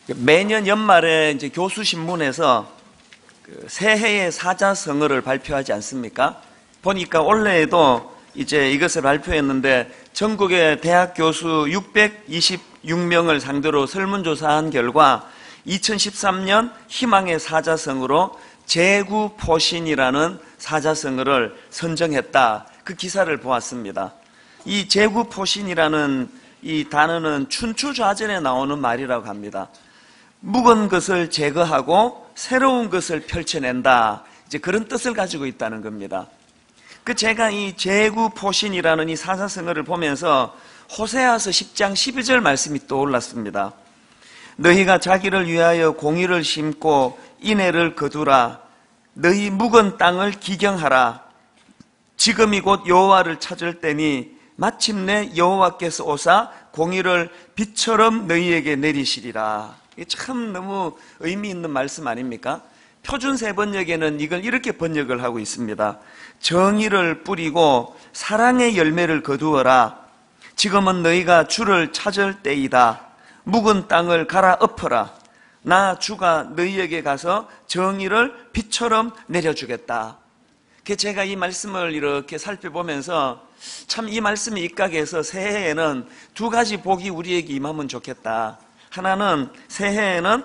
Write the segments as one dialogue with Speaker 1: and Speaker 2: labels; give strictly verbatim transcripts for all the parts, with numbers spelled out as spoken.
Speaker 1: 매년 연말에 이제 교수 신문에서 그 새해의 사자성어를 발표하지 않습니까? 보니까 올해에도 이제 이것을 발표했는데 전국의 대학 교수 육백이십육 명을 상대로 설문조사한 결과 이천십삼 년 희망의 사자성어로 제구포신이라는 사자성어를 선정했다. 그 기사를 보았습니다. 이 제구포신이라는 이 단어는 춘추좌전에 나오는 말이라고 합니다. 묵은 것을 제거하고 새로운 것을 펼쳐낸다. 이제 그런 뜻을 가지고 있다는 겁니다. 그 제가 이 제구포신이라는 이 사자성어를 보면서 호세아서 십 장 십이 절 말씀이 떠올랐습니다. 너희가 자기를 위하여 공의를 심고 인애를 거두라. 너희 묵은 땅을 기경하라. 지금이 곧 여호와를 찾을 때니 마침내 여호와께서 오사 공의를 빛처럼 너희에게 내리시리라. 이게 참 너무 의미 있는 말씀 아닙니까? 표준세 번역에는 이걸 이렇게 번역을 하고 있습니다. 정의를 뿌리고 사랑의 열매를 거두어라. 지금은 너희가 주를 찾을 때이다. 묵은 땅을 갈아엎어라. 나 주가 너희에게 가서 정의를 빛처럼 내려주겠다. 제가 이 말씀을 이렇게 살펴보면서 참 이 말씀이 입각해서 새해에는 두 가지 복이 우리에게 임하면 좋겠다. 하나는 새해에는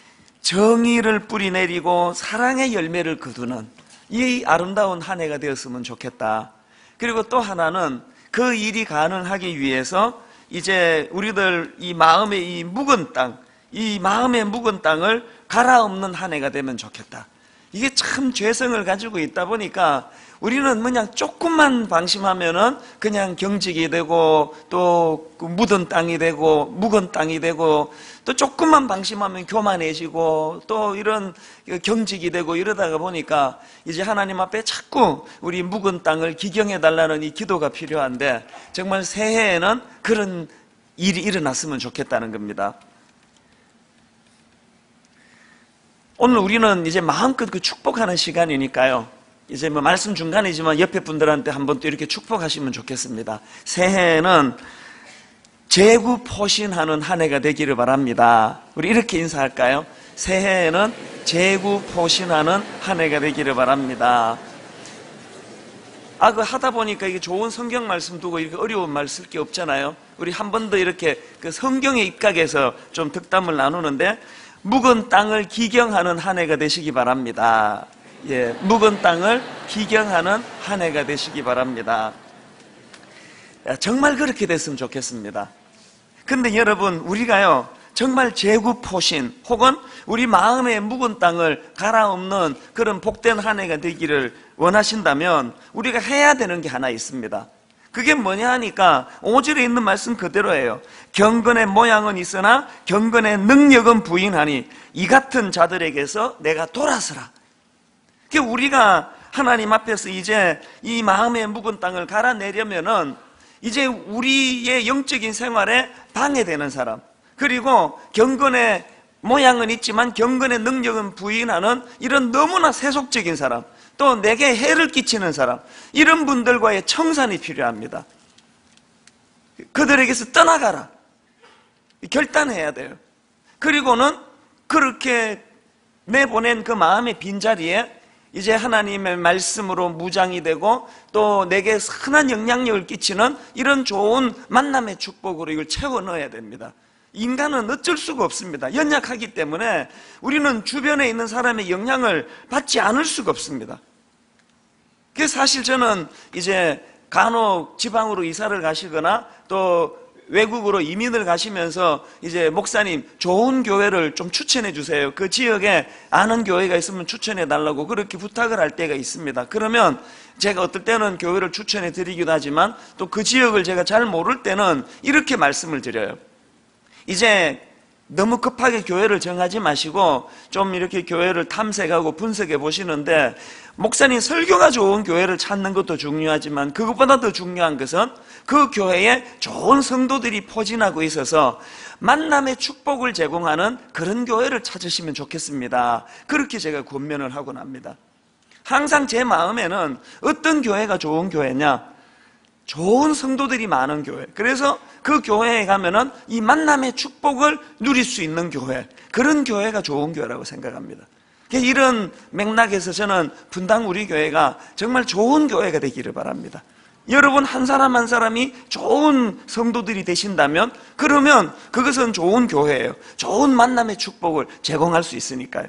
Speaker 1: 정의를 뿌리내리고 사랑의 열매를 거두는 이 아름다운 한 해가 되었으면 좋겠다. 그리고 또 하나는 그 일이 가능하기 위해서 이제 우리들 이 마음의 이 묵은 땅, 이 마음의 묵은 땅을 갈아엎는 한 해가 되면 좋겠다. 이게 참 죄성을 가지고 있다 보니까 우리는 그냥 조금만 방심하면은 그냥 경직이 되고 또 묻은 땅이 되고 묵은 땅이 되고 또 조금만 방심하면 교만해지고 또 이런 경직이 되고 이러다가 보니까 이제 하나님 앞에 자꾸 우리 묵은 땅을 기경해 달라는 이 기도가 필요한데 정말 새해에는 그런 일이 일어났으면 좋겠다는 겁니다. 오늘 우리는 이제 마음껏 그 축복하는 시간이니까요. 이제 뭐 말씀 중간이지만 옆에 분들한테 한번 또 이렇게 축복하시면 좋겠습니다. 새해에는 제구포신하는 한 해가 되기를 바랍니다. 우리 이렇게 인사할까요? 새해에는 제구포신하는 한 해가 되기를 바랍니다. 아, 그 하다 보니까 이게 좋은 성경 말씀 두고 이렇게 어려운 말 쓸 게 없잖아요. 우리 한 번 더 이렇게 그 성경에 입각해서 좀 득담을 나누는데 묵은 땅을 기경하는 한 해가 되시기 바랍니다. 예, 묵은 땅을 기경하는 한 해가 되시기 바랍니다. 정말 그렇게 됐으면 좋겠습니다. 근데 여러분, 우리가요, 정말 제구포신 혹은 우리 마음의 묵은 땅을 갈아엎는 그런 복된 한 해가 되기를 원하신다면 우리가 해야 되는 게 하나 있습니다. 그게 뭐냐 하니까 오 절에 있는 말씀 그대로예요. 경건의 모양은 있으나 경건의 능력은 부인하니 이 같은 자들에게서 내가 돌아서라. 우리가 하나님 앞에서 이제 이 마음의 묵은 땅을 갈아내려면은 이제 우리의 영적인 생활에 방해되는 사람, 그리고 경건의 모양은 있지만 경건의 능력은 부인하는 이런 너무나 세속적인 사람, 또 내게 해를 끼치는 사람, 이런 분들과의 청산이 필요합니다. 그들에게서 떠나가라. 결단해야 돼요. 그리고는 그렇게 내보낸 그 마음의 빈자리에 이제 하나님의 말씀으로 무장이 되고 또 내게 선한 영향력을 끼치는 이런 좋은 만남의 축복으로 이걸 채워 넣어야 됩니다. 인간은 어쩔 수가 없습니다. 연약하기 때문에 우리는 주변에 있는 사람의 영향을 받지 않을 수가 없습니다. 그래서 사실 저는 이제 간혹 지방으로 이사를 가시거나 또 외국으로 이민을 가시면서 이제 목사님 좋은 교회를 좀 추천해 주세요. 그 지역에 아는 교회가 있으면 추천해 달라고 그렇게 부탁을 할 때가 있습니다. 그러면 제가 어떨 때는 교회를 추천해 드리기도 하지만 또 그 지역을 제가 잘 모를 때는 이렇게 말씀을 드려요. 이제 너무 급하게 교회를 정하지 마시고 좀 이렇게 교회를 탐색하고 분석해 보시는데 목사님 설교가 좋은 교회를 찾는 것도 중요하지만 그것보다 더 중요한 것은 그 교회에 좋은 성도들이 포진하고 있어서 만남의 축복을 제공하는 그런 교회를 찾으시면 좋겠습니다. 그렇게 제가 권면을 하곤 합니다. 항상 제 마음에는 어떤 교회가 좋은 교회냐, 좋은 성도들이 많은 교회. 그래서 그 교회에 가면은 이 만남의 축복을 누릴 수 있는 교회, 그런 교회가 좋은 교회라고 생각합니다. 이런 맥락에서 저는 분당 우리 교회가 정말 좋은 교회가 되기를 바랍니다. 여러분 한 사람 한 사람이 좋은 성도들이 되신다면 그러면 그것은 좋은 교회예요. 좋은 만남의 축복을 제공할 수 있으니까요.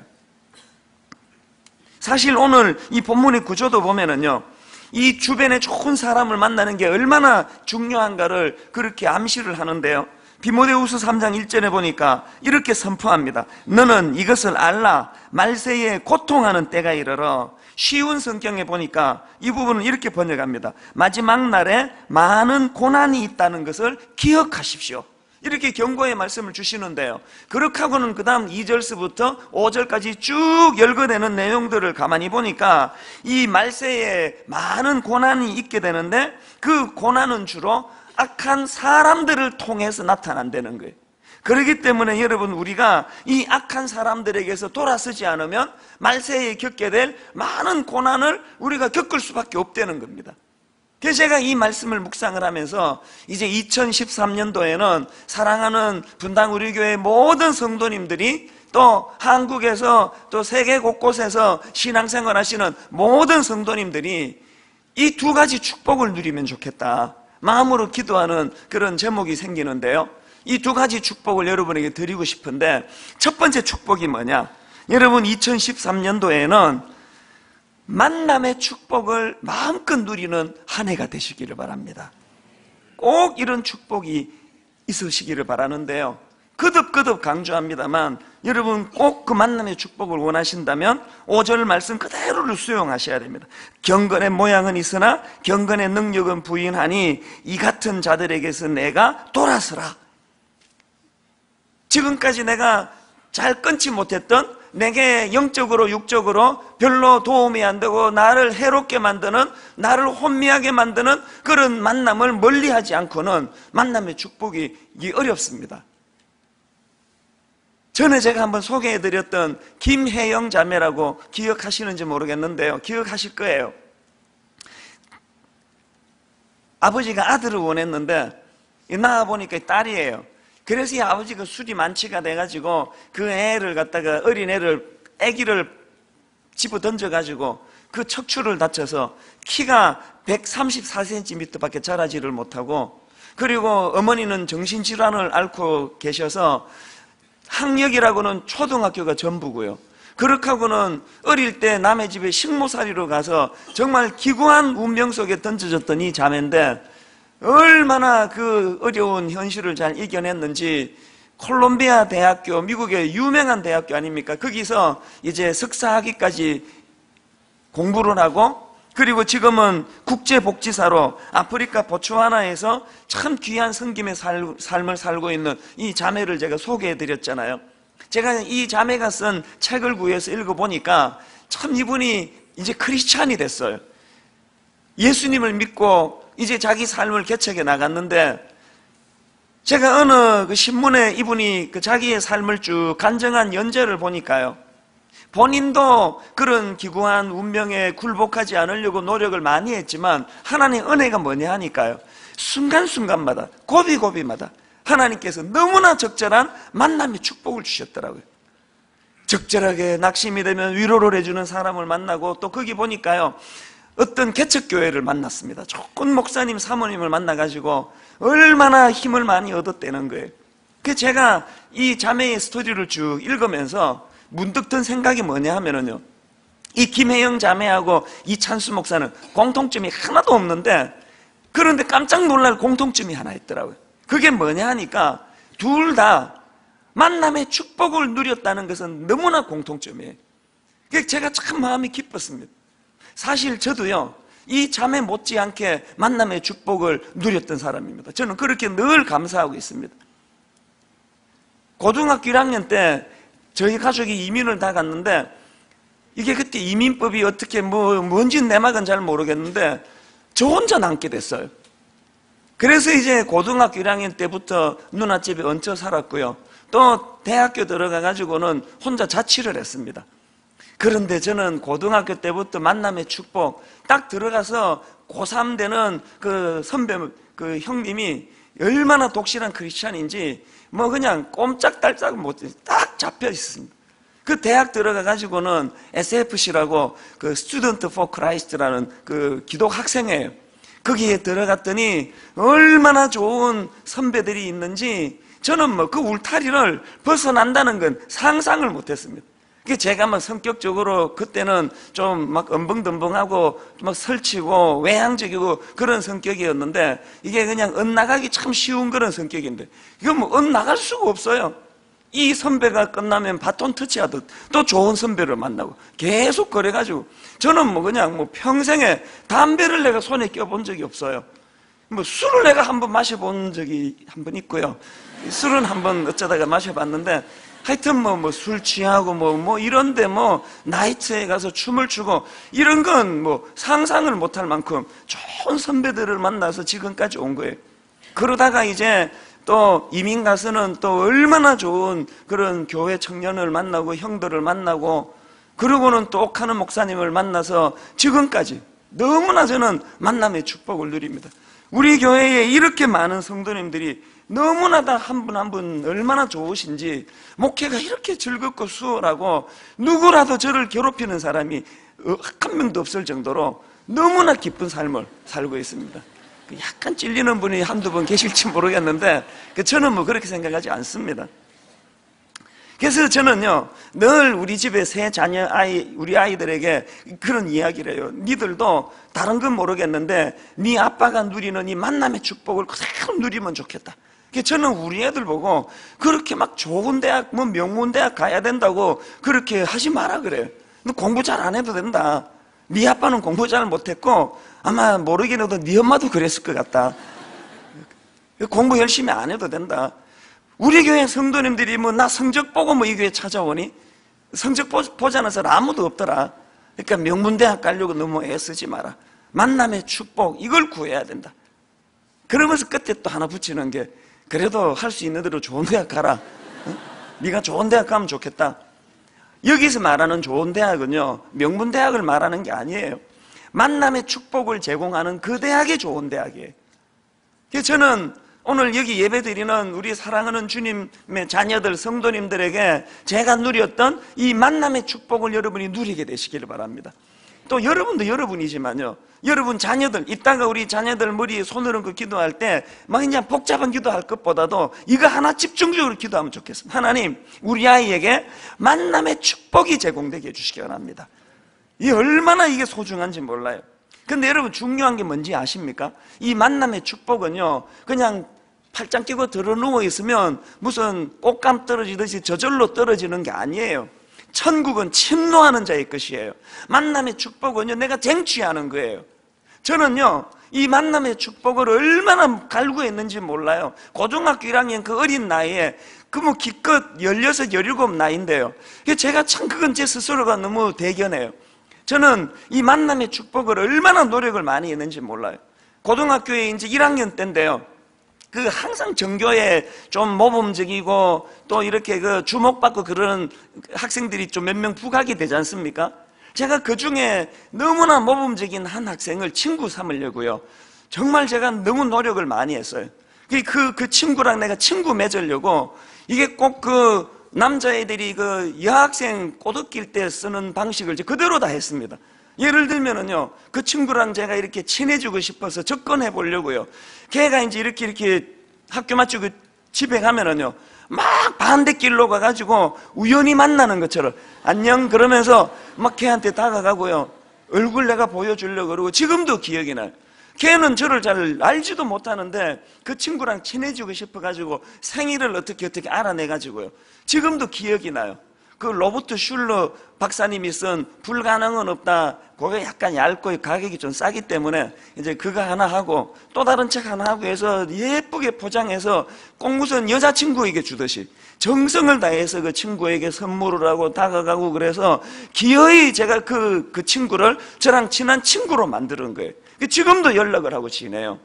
Speaker 1: 사실 오늘 이 본문의 구조도 보면은요, 이 주변에 좋은 사람을 만나는 게 얼마나 중요한가를 그렇게 암시를 하는데요. 디모데후서 삼 장 일 절에 보니까 이렇게 선포합니다. 너는 이것을 알라. 말세에 고통하는 때가 이르러. 쉬운 성경에 보니까 이 부분은 이렇게 번역합니다. 마지막 날에 많은 고난이 있다는 것을 기억하십시오. 이렇게 경고의 말씀을 주시는데요. 그렇게 하고는 그 다음 이 절서부터 오 절까지 쭉 열거되는 내용들을 가만히 보니까 이 말세에 많은 고난이 있게 되는데 그 고난은 주로 악한 사람들을 통해서 나타난다는 거예요. 그렇기 때문에 여러분 우리가 이 악한 사람들에게서 돌아서지 않으면 말세에 겪게 될 많은 고난을 우리가 겪을 수밖에 없다는 겁니다. 그래서 제가 이 말씀을 묵상을 하면서 이제 이천십삼 년도에는 사랑하는 분당 우리 교회 모든 성도님들이 또 한국에서 또 세계 곳곳에서 신앙생활 하시는 모든 성도님들이 이 두 가지 축복을 누리면 좋겠다 마음으로 기도하는 그런 제목이 생기는데요. 이 두 가지 축복을 여러분에게 드리고 싶은데 첫 번째 축복이 뭐냐? 여러분 이천십삼 년도에는 만남의 축복을 마음껏 누리는 한 해가 되시기를 바랍니다. 꼭 이런 축복이 있으시기를 바라는데요. 거듭거듭 강조합니다만 여러분 꼭 그 만남의 축복을 원하신다면 오 절 말씀 그대로를 수용하셔야 됩니다. 경건의 모양은 있으나 경건의 능력은 부인하니 이 같은 자들에게서 내가 돌아서라. 지금까지 내가 잘 끊지 못했던 내게 영적으로 육적으로 별로 도움이 안 되고 나를 해롭게 만드는, 나를 혼미하게 만드는 그런 만남을 멀리하지 않고는 만남의 축복이 어렵습니다. 전에 제가 한번 소개해드렸던 김혜영 자매라고 기억하시는지 모르겠는데요. 기억하실 거예요. 아버지가 아들을 원했는데 낳아보니까 딸이에요. 그래서 이 아버지가 술이 만취가 돼가지고 그 애를 갖다가 어린애를 아기를 집어 던져가지고 그 척추를 다쳐서 키가 백삼십사 센티미터밖에 자라지를 못하고, 그리고 어머니는 정신질환을 앓고 계셔서 학력이라고는 초등학교가 전부고요. 그렇게 하고는 어릴 때 남의 집에 식모살이로 가서 정말 기구한 운명 속에 던져졌던 이 자매인데 얼마나 그 어려운 현실을 잘 이겨냈는지 콜롬비아 대학교, 미국의 유명한 대학교 아닙니까? 거기서 이제 석사학위까지 공부를 하고, 그리고 지금은 국제복지사로 아프리카 보츠와나에서 참 귀한 섬김의 살, 삶을 살고 있는 이 자매를 제가 소개해드렸잖아요. 제가 이 자매가 쓴 책을 구해서 읽어보니까 참 이분이 이제 크리스찬이 됐어요. 예수님을 믿고 이제 자기 삶을 개척해 나갔는데, 제가 어느 그 신문에 이분이 그 자기의 삶을 쭉 간증한 연재를 보니까요, 본인도 그런 기구한 운명에 굴복하지 않으려고 노력을 많이 했지만 하나님의 은혜가 뭐냐 하니까요, 순간순간마다 고비고비마다 하나님께서 너무나 적절한 만남의 축복을 주셨더라고요. 적절하게 낙심이 되면 위로를 해주는 사람을 만나고, 또 거기 보니까요 어떤 개척교회를 만났습니다. 좋은 목사님 사모님을 만나가지고 얼마나 힘을 많이 얻었다는 거예요. 그래서 제가 이 자매의 스토리를 쭉 읽으면서 문득 든 생각이 뭐냐 하면은요, 이 김혜영 자매하고 이 찬수 목사는 공통점이 하나도 없는데, 그런데 깜짝 놀랄 공통점이 하나 있더라고요. 그게 뭐냐 하니까 둘 다 만남의 축복을 누렸다는 것은 너무나 공통점이에요. 그래서 제가 참 마음이 기뻤습니다. 사실 저도요 이 자매 못지않게 만남의 축복을 누렸던 사람입니다. 저는 그렇게 늘 감사하고 있습니다. 고등학교 일 학년 때 저희 가족이 이민을 다 갔는데, 이게 그때 이민법이 어떻게 뭐 뭔지는 내막은 잘 모르겠는데 저 혼자 남게 됐어요. 그래서 이제 고등학교 일 학년 때부터 누나 집에 얹혀 살았고요, 또 대학교 들어가 가지고는 혼자 자취를 했습니다. 그런데 저는 고등학교 때부터 만남의 축복 딱 들어가서 고삼 되는 그 선배, 그 형님이 얼마나 독실한 크리스찬인지 뭐 그냥 꼼짝달싹 못해 딱 잡혀 있습니다. 그 대학 들어가 가지고는 에스에프씨라고 그 스튜던트 포 크라이스트라는 그 기독 학생회예요. 거기에 들어갔더니 얼마나 좋은 선배들이 있는지 저는 뭐 그 울타리를 벗어난다는 건 상상을 못했습니다. 제가 막 성격적으로 그때는 좀 막 엄벙덤벙하고 막 설치고 외향적이고 그런 성격이었는데 이게 그냥 엇나가기 참 쉬운 그런 성격인데 이거 뭐 엇나갈 수가 없어요. 이 선배가 끝나면 바톤 터치하듯 또 좋은 선배를 만나고 계속 그래가지고 저는 뭐 그냥 뭐 평생에 담배를 내가 손에 껴본 적이 없어요. 뭐 술을 내가 한번 마셔본 적이 한 번 있고요. 술은 한번 어쩌다가 마셔봤는데 하여튼 뭐 뭐 술 취하고 뭐 뭐 이런데 뭐 나이트에 가서 춤을 추고 이런 건 뭐 상상을 못할 만큼 좋은 선배들을 만나서 지금까지 온 거예요. 그러다가 이제 또 이민 가서는 또 얼마나 좋은 그런 교회 청년을 만나고 형들을 만나고 그러고는 또 옥하는 목사님을 만나서 지금까지 너무나 저는 만남의 축복을 누립니다. 우리 교회에 이렇게 많은 성도님들이 너무나 다 한 분 한 분 얼마나 좋으신지 목회가 이렇게 즐겁고 수월하고 누구라도 저를 괴롭히는 사람이 한 명도 없을 정도로 너무나 기쁜 삶을 살고 있습니다. 약간 찔리는 분이 한두 분 계실지 모르겠는데 저는 뭐 그렇게 생각하지 않습니다. 그래서 저는요 늘 우리 집에 새 자녀 아이 우리 아이들에게 그런 이야기를 해요. 니들도 다른 건 모르겠는데 네 아빠가 누리는 이 만남의 축복을 그대로 누리면 좋겠다. 저는 우리 애들 보고 그렇게 막 좋은 대학 뭐 명문 대학 가야 된다고 그렇게 하지 마라 그래요. 너 공부 잘 안 해도 된다. 네 아빠는 공부 잘 못했고 아마 모르긴 해도 네 엄마도 그랬을 것 같다. 공부 열심히 안 해도 된다. 우리 교회 성도님들이 뭐 나 성적 보고 뭐 이 교회 찾아오니? 성적 보지 않은 사람 아무도 없더라. 그러니까 명문대학 가려고 너무 애쓰지 마라. 만남의 축복 이걸 구해야 된다. 그러면서 끝에 또 하나 붙이는 게 그래도 할 수 있는 대로 좋은 대학 가라. 어? 네가 좋은 대학 가면 좋겠다. 여기서 말하는 좋은 대학은요 명문대학을 말하는 게 아니에요. 만남의 축복을 제공하는 그 대학이 좋은 대학이에요. 그래서 저는 오늘 여기 예배드리는 우리 사랑하는 주님의 자녀들 성도님들에게 제가 누렸던 이 만남의 축복을 여러분이 누리게 되시기를 바랍니다. 또 여러분도 여러분이지만요 여러분 자녀들 이따가 우리 자녀들 머리에 손을 얹고 기도할 때 막 그냥 복잡한 기도할 것보다도 이거 하나 집중적으로 기도하면 좋겠습니다. 하나님 우리 아이에게 만남의 축복이 제공되게 해주시기 바랍니다. 이 얼마나 이게 소중한지 몰라요. 근데 여러분 중요한 게 뭔지 아십니까? 이 만남의 축복은요 그냥 팔짱 끼고 들어 누워 있으면 무슨 꽃감 떨어지듯이 저절로 떨어지는 게 아니에요. 천국은 침노하는 자의 것이에요. 만남의 축복은요 내가 쟁취하는 거예요. 저는요 이 만남의 축복을 얼마나 갈구했는지 몰라요. 고등학교 일 학년 그 어린 나이에 그 뭐 기껏 열여섯, 열일곱 나이인데요 제가 참 그건 제 스스로가 너무 대견해요. 저는 이 만남의 축복을 얼마나 노력을 많이 했는지 몰라요. 고등학교에 이제 일 학년 때인데요 그 항상 전교에 좀 모범적이고 또 이렇게 그 주목받고 그런 학생들이 좀 몇 명 부각이 되지 않습니까? 제가 그 중에 너무나 모범적인 한 학생을 친구 삼으려고요 정말 제가 너무 노력을 많이 했어요. 그, 그, 그 친구랑 내가 친구 맺으려고 이게 꼭 그 남자애들이 그 여학생 꼬드길 때 쓰는 방식을 그대로 다 했습니다. 예를 들면은요, 그 친구랑 제가 이렇게 친해지고 싶어서 접근해 보려고요. 걔가 이제 이렇게 이렇게 학교 마치고 집에 가면은요, 막 반대길로 가가지고 우연히 만나는 것처럼 안녕 그러면서 막 걔한테 다가가고요. 얼굴 내가 보여주려고 그러고 지금도 기억이 나요. 걔는 저를 잘 알지도 못하는데 그 친구랑 친해지고 싶어가지고 생일을 어떻게 어떻게 알아내가지고요. 지금도 기억이 나요. 그 로버트 슐러 박사님이 쓴 불가능은 없다. 그게 약간 얇고 가격이 좀 싸기 때문에 이제 그거 하나 하고 또 다른 책 하나 하고 해서 예쁘게 포장해서 꼭 무슨 여자친구에게 주듯이 정성을 다해서 그 친구에게 선물을 하고 다가가고 그래서 기어이 제가 그, 그 친구를 저랑 친한 친구로 만드는 거예요. 지금도 연락을 하고 지내요.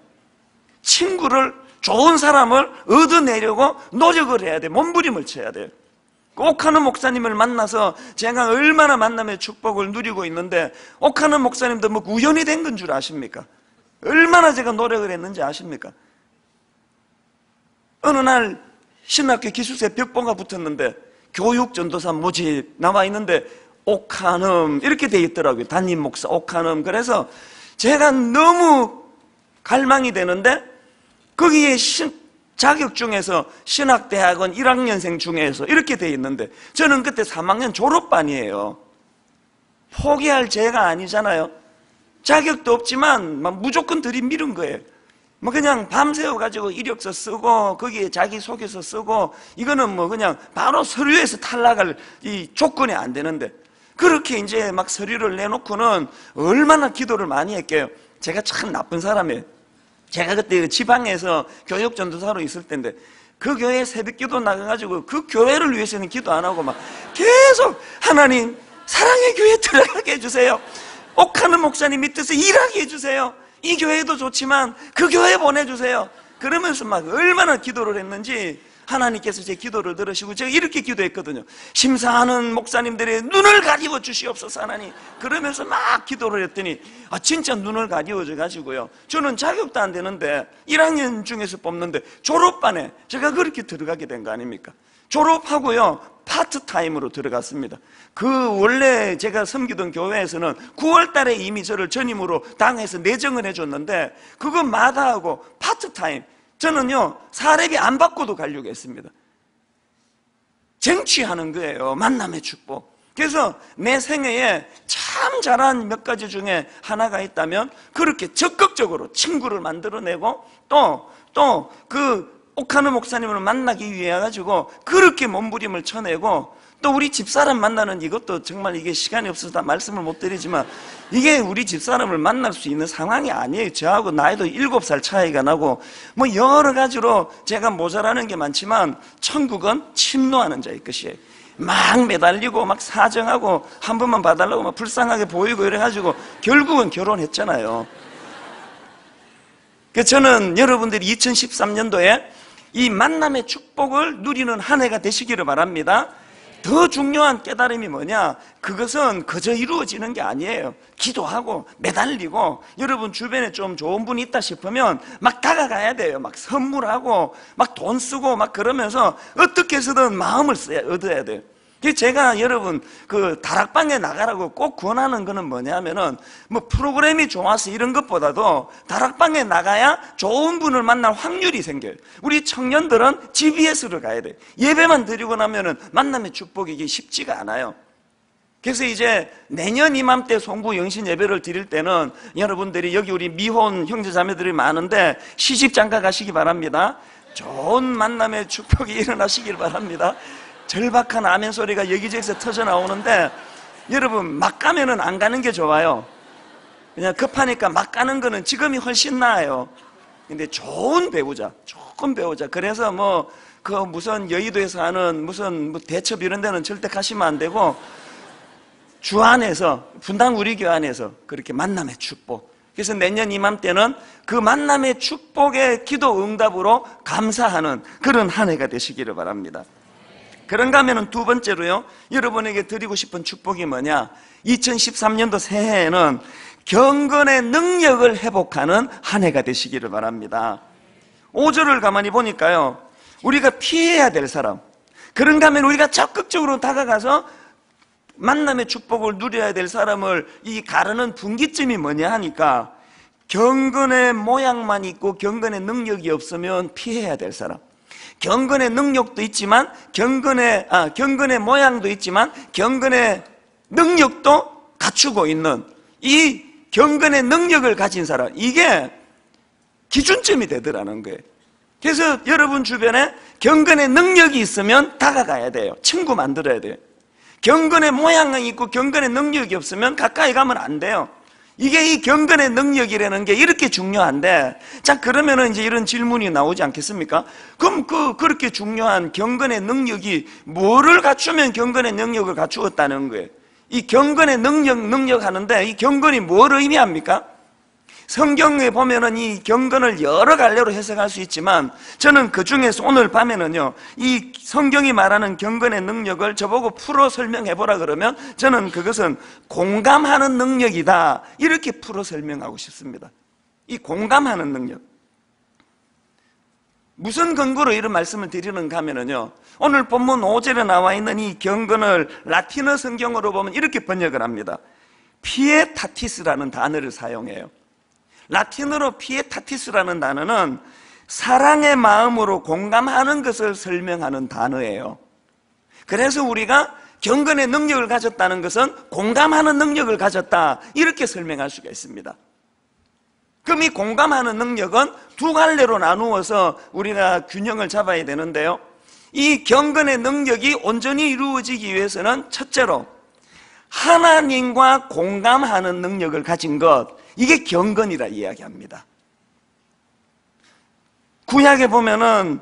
Speaker 1: 친구를, 좋은 사람을 얻어내려고 노력을 해야 돼. 몸부림을 쳐야 돼요. 그 옥하는 목사님을 만나서 제가 얼마나 만남의 축복을 누리고 있는데, 옥하는 목사님도 뭐 우연히 된 건 줄 아십니까? 얼마나 제가 노력을 했는지 아십니까? 어느 날 신학교 기숙사에 벽보가 붙었는데 교육전도사 모집 나와 있는데 옥하는 이렇게 돼 있더라고요. 담임 목사 옥하는. 그래서 제가 너무 갈망이 되는데 거기에 신, 자격 중에서 신학대학원 일 학년생 중에서 이렇게 돼 있는데 저는 그때 삼 학년 졸업반이에요. 포기할 죄가 아니잖아요. 자격도 없지만 막 무조건 들이밀은 거예요. 뭐 그냥 밤새워 가지고 이력서 쓰고 거기에 자기소개서 쓰고, 이거는 뭐 그냥 바로 서류에서 탈락할 이 조건이 안 되는데, 그렇게 이제 막 서류를 내놓고는 얼마나 기도를 많이 했게요. 제가 참 나쁜 사람이에요. 제가 그때 지방에서 교육전도사로 있을 때인데 그 교회에 새벽기도 나가가지고 그 교회를 위해서는 기도 안 하고 막 계속 하나님 사랑의 교회 들어가게 해주세요. 옥하는 목사님 밑에서 일하게 해주세요. 이 교회도 좋지만 그 교회 보내주세요. 그러면서 막 얼마나 기도를 했는지 하나님께서 제 기도를 들으시고, 제가 이렇게 기도했거든요. 심사하는 목사님들의 눈을 가리워 주시옵소서 하나님. 그러면서 막 기도를 했더니 아 진짜 눈을 가리워져 가지고요, 저는 자격도 안 되는데 일 학년 중에서 뽑는데 졸업반에 제가 그렇게 들어가게 된 거 아닙니까? 졸업하고요 파트타임으로 들어갔습니다. 그 원래 제가 섬기던 교회에서는 구월 달에 이미 저를 전임으로 당에서 내정을 해줬는데 그거 마다하고 파트타임, 저는요 사례비 안 받고도 가려고 했습니다. 쟁취하는 거예요, 만남의 축복. 그래서 내 생애에 참 잘한 몇 가지 중에 하나가 있다면 그렇게 적극적으로 친구를 만들어내고 또 또 그 옥하는 목사님을 만나기 위해 가지고 그렇게 몸부림을 쳐내고, 또 우리 집사람 만나는 이것도 정말 이게 시간이 없어서 다 말씀을 못 드리지만 이게 우리 집사람을 만날 수 있는 상황이 아니에요. 저하고 나이도 일곱 살 차이가 나고 뭐 여러 가지로 제가 모자라는 게 많지만 천국은 침노하는 자의 것이에요. 막 매달리고 막 사정하고 한 번만 봐달라고 막 불쌍하게 보이고 이래가지고 결국은 결혼했잖아요. 그래서 저는 여러분들이 이천십삼 년도에 이 만남의 축복을 누리는 한 해가 되시기를 바랍니다. 더 중요한 깨달음이 뭐냐? 그것은 그저 이루어지는 게 아니에요. 기도하고 매달리고, 여러분 주변에 좀 좋은 분이 있다 싶으면 막 다가가야 돼요. 막 선물하고 막 돈 쓰고 막 그러면서 어떻게 해서든 마음을 써야, 얻어야 돼요. 제가 여러분 그 다락방에 나가라고 꼭 권하는 거는 뭐냐면은 뭐 프로그램이 좋아서 이런 것보다도 다락방에 나가야 좋은 분을 만날 확률이 생겨요. 우리 청년들은 지비에스를 가야 돼요. 예배만 드리고 나면은 만남의 축복이 이게 쉽지가 않아요. 그래서 이제 내년 이맘때 송구 영신 예배를 드릴 때는 여러분들이 여기 우리 미혼 형제자매들이 많은데 시집 장가 가시기 바랍니다. 좋은 만남의 축복이 일어나시길 바랍니다. 절박한 아멘 소리가 여기저기서 터져 나오는데 여러분 막 가면은 안 가는 게 좋아요. 그냥 급하니까 막 가는 거는 지금이 훨씬 나아요. 근데 좋은 배우자, 좋은 배우자. 그래서 뭐 그 무슨 여의도에서 하는 무슨 뭐 대첩 이런 데는 절대 가시면 안 되고 주 안에서, 분당 우리 교회 안에서 그렇게 만남의 축복. 그래서 내년 이맘때는 그 만남의 축복의 기도 응답으로 감사하는 그런 한 해가 되시기를 바랍니다. 그런가 하면 두 번째로요, 여러분에게 드리고 싶은 축복이 뭐냐? 이천십삼 년도 새해에는 경건의 능력을 회복하는 한 해가 되시기를 바랍니다. 오 절을 가만히 보니까요, 우리가 피해야 될 사람, 그런가 하면 우리가 적극적으로 다가가서 만남의 축복을 누려야 될 사람을 이 가르는 분기점이 뭐냐 하니까 경건의 모양만 있고 경건의 능력이 없으면 피해야 될 사람, 경건의 능력도 있지만 경건의 아 경건의 모양도 있지만 경건의 능력도 갖추고 있는 이 경건의 능력을 가진 사람, 이게 기준점이 되더라는 거예요. 그래서 여러분 주변에 경건의 능력이 있으면 다가가야 돼요. 친구 만들어야 돼요. 경건의 모양이 있고 경건의 능력이 없으면 가까이 가면 안 돼요. 이게 이 경건의 능력이라는 게 이렇게 중요한데, 자 그러면은 이제 이런 질문이 나오지 않겠습니까? 그럼 그 그렇게 중요한 경건의 능력이 뭐를 갖추면 경건의 능력을 갖추었다는 거예요? 이 경건의 능력 능력 하는데 이 경건이 뭘 의미합니까? 성경에 보면은 이 경건을 여러 갈래로 해석할 수 있지만 저는 그 중에서 오늘 밤에는요, 이 성경이 말하는 경건의 능력을 저보고 풀어 설명해 보라 그러면 저는 그것은 공감하는 능력이다, 이렇게 풀어 설명하고 싶습니다. 이 공감하는 능력. 무슨 근거로 이런 말씀을 드리는가 하면요, 오늘 본문 오 절에 나와 있는 이 경건을 라틴어 성경으로 보면 이렇게 번역을 합니다. 피에타티스라는 단어를 사용해요. 라틴어로 피에타티스라는 단어는 사랑의 마음으로 공감하는 것을 설명하는 단어예요. 그래서 우리가 경건의 능력을 가졌다는 것은 공감하는 능력을 가졌다, 이렇게 설명할 수가 있습니다. 그럼 이 공감하는 능력은 두 갈래로 나누어서 우리가 균형을 잡아야 되는데요, 이 경건의 능력이 온전히 이루어지기 위해서는 첫째로 하나님과 공감하는 능력을 가진 것, 이게 경건이라 이야기합니다. 구약에 보면은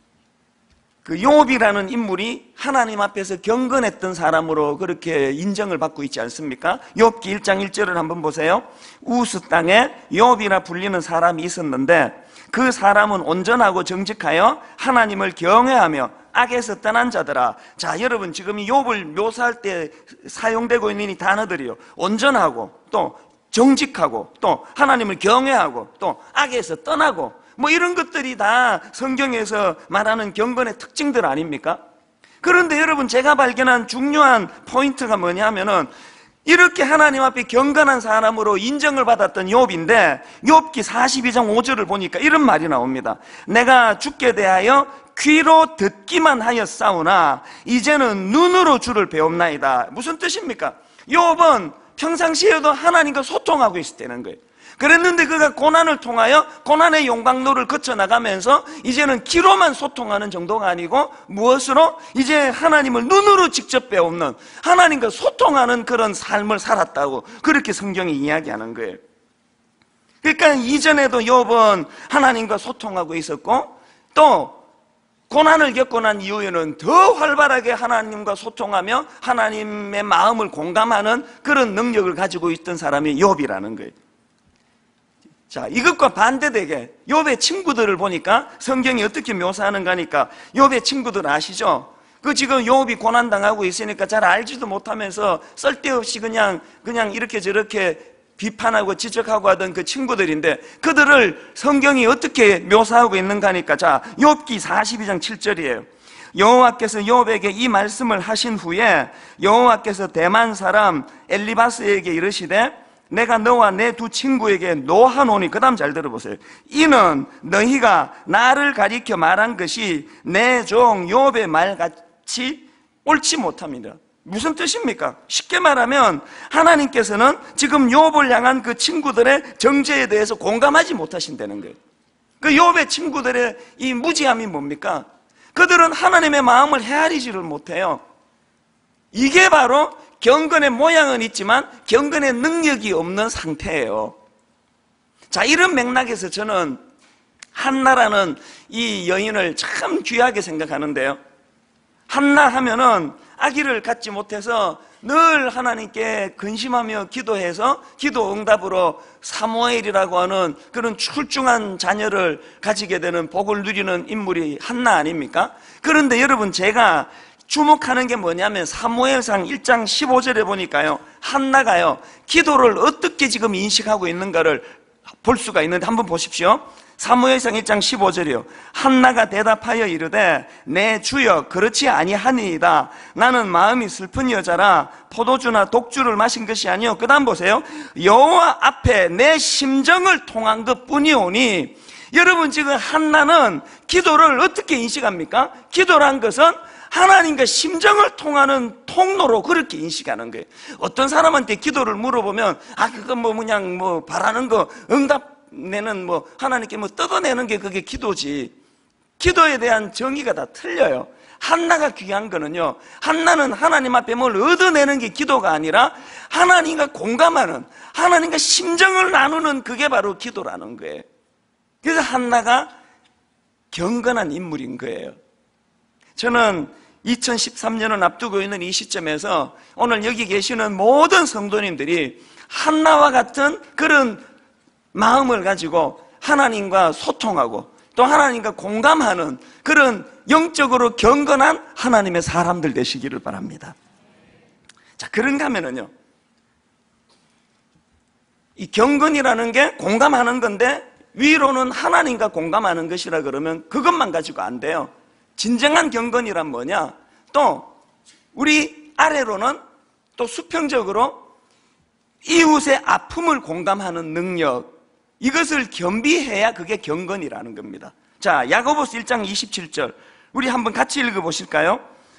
Speaker 1: 그 욥이라는 인물이 하나님 앞에서 경건했던 사람으로 그렇게 인정을 받고 있지 않습니까? 욥기 일 장 일 절을 한번 보세요. 우스 땅에 욥이라 불리는 사람이 있었는데 그 사람은 온전하고 정직하여 하나님을 경외하며 악에서 떠난 자들아. 자, 여러분, 지금 이 욥을 묘사할 때 사용되고 있는 이 단어들이요, 온전하고 또 정직하고 또 하나님을 경외하고 또 악에서 떠나고, 뭐 이런 것들이 다 성경에서 말하는 경건의 특징들 아닙니까? 그런데 여러분, 제가 발견한 중요한 포인트가 뭐냐면은 이렇게 하나님 앞에 경건한 사람으로 인정을 받았던 욥인데 욥기 사십이 장 오 절을 보니까 이런 말이 나옵니다. 내가 주께 대하여 귀로 듣기만 하였사오나 이제는 눈으로 주를 배웁나이다. 무슨 뜻입니까? 욥은 평상시에도 하나님과 소통하고 있었다는 거예요. 그랬는데 그가 고난을 통하여 고난의 용광로를 거쳐나가면서 이제는 귀로만 소통하는 정도가 아니고 무엇으로? 이제 하나님을 눈으로 직접 배우는, 하나님과 소통하는 그런 삶을 살았다고 그렇게 성경이 이야기하는 거예요. 그러니까 이전에도 욥은 하나님과 소통하고 있었고 또 고난을 겪고 난 이후에는 더 활발하게 하나님과 소통하며 하나님의 마음을 공감하는 그런 능력을 가지고 있던 사람이 욥이라는 거예요. 자, 이것과 반대되게 욥의 친구들을 보니까 성경이 어떻게 묘사하는가 하니까, 욥의 친구들 아시죠? 그 지금 욥이 고난당하고 있으니까 잘 알지도 못하면서 쓸데없이 그냥 그냥 이렇게 저렇게 비판하고 지적하고 하던 그 친구들인데 그들을 성경이 어떻게 묘사하고 있는가 하니까, 자, 욥기 사십이 장 칠 절이에요. 여호와께서 욥에게 이 말씀을 하신 후에 여호와께서 대만 사람 엘리바스에게 이르시되 내가 너와 내 두 친구에게 노하노니, 그 다음 잘 들어보세요. 이는 너희가 나를 가리켜 말한 것이 내 종 욥의 말같이 옳지 못합니다. 무슨 뜻입니까? 쉽게 말하면 하나님께서는 지금 욥을 향한 그 친구들의 정죄에 대해서 공감하지 못하신다는 거예요. 그 욥의 친구들의 이 무지함이 뭡니까? 그들은 하나님의 마음을 헤아리지를 못해요. 이게 바로 경건의 모양은 있지만 경건의 능력이 없는 상태예요. 자, 이런 맥락에서 저는 한나라는 이 여인을 참 귀하게 생각하는데요, 한나 하면은 아기를 갖지 못해서 늘 하나님께 근심하며 기도해서 기도 응답으로 사무엘이라고 하는 그런 출중한 자녀를 가지게 되는 복을 누리는 인물이 한나 아닙니까? 그런데 여러분, 제가 주목하는 게 뭐냐면 사무엘상 일 장 십오 절에 보니까요, 한나가요 기도를 어떻게 지금 인식하고 있는가를 볼 수가 있는데 한번 보십시오. 사무엘상 일 장 십오 절이요. 한나가 대답하여 이르되 내 주여 그렇지 아니하니이다. 나는 마음이 슬픈 여자라 포도주나 독주를 마신 것이 아니요. 그 다음 보세요. 여호와 앞에 내 심정을 통한 것뿐이오니. 여러분, 지금 한나는 기도를 어떻게 인식합니까? 기도란 것은 하나님과 심정을 통하는 통로로 그렇게 인식하는 거예요. 어떤 사람한테 기도를 물어보면 아 그거 뭐 그냥 뭐 바라는 거 응답 내는 뭐 하나님께 뭐 뜯어내는 게 그게 기도지. 기도에 대한 정의가 다 틀려요. 한나가 귀한 거는요, 한나는 하나님 앞에 뭘 얻어내는 게 기도가 아니라 하나님과 공감하는, 하나님과 심정을 나누는, 그게 바로 기도라는 거예요. 그래서 한나가 경건한 인물인 거예요. 저는 이천십삼 년을 앞두고 있는 이 시점에서 오늘 여기 계시는 모든 성도님들이 한나와 같은 그런 마음을 가지고 하나님과 소통하고 또 하나님과 공감하는 그런 영적으로 경건한 하나님의 사람들 되시기를 바랍니다. 자, 그런가 하면은요, 이 경건이라는 게 공감하는 건데 위로는 하나님과 공감하는 것이라 그러면 그것만 가지고 안 돼요. 진정한 경건이란 뭐냐? 또 우리 아래로는 또 수평적으로 이웃의 아픔을 공감하는 능력, 이것을 겸비해야 그게 경건이라는 겁니다. 자, 야고보서 일 장 이십칠 절 우리 한번 같이 읽어보실까요?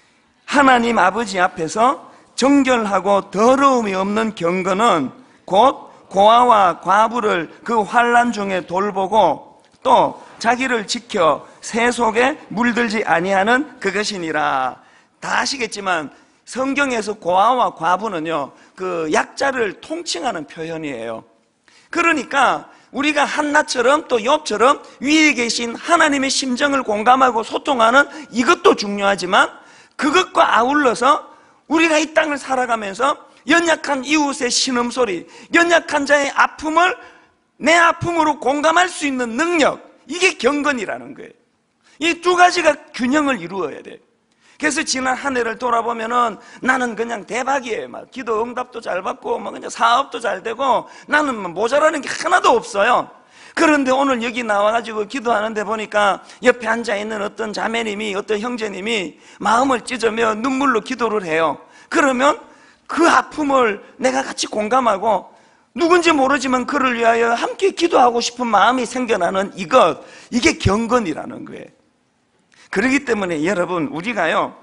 Speaker 1: 하나님 아버지 앞에서 정결하고 더러움이 없는 경건은 곧 고아와 과부를 그 환난 중에 돌보고 또 자기를 지켜 새 속에 물들지 아니하는 그것이니라. 다 아시겠지만 성경에서 고아와 과부는요, 그 약자를 통칭하는 표현이에요. 그러니까 우리가 한나처럼 또 욥처럼 위에 계신 하나님의 심정을 공감하고 소통하는 이것도 중요하지만 그것과 아울러서 우리가 이 땅을 살아가면서 연약한 이웃의 신음소리, 연약한 자의 아픔을 내 아픔으로 공감할 수 있는 능력, 이게 경건이라는 거예요. 이 두 가지가 균형을 이루어야 돼요. 그래서 지난 한 해를 돌아보면은 나는 그냥 대박이에요. 막 기도 응답도 잘 받고, 뭐 그냥 사업도 잘 되고, 나는 뭐 모자라는 게 하나도 없어요. 그런데 오늘 여기 나와가지고 기도하는데 보니까 옆에 앉아있는 어떤 자매님이, 어떤 형제님이 마음을 찢으며 눈물로 기도를 해요. 그러면 그 아픔을 내가 같이 공감하고 누군지 모르지만 그를 위하여 함께 기도하고 싶은 마음이 생겨나는 이것, 이게 경건이라는 거예요. 그렇기 때문에 여러분, 우리가요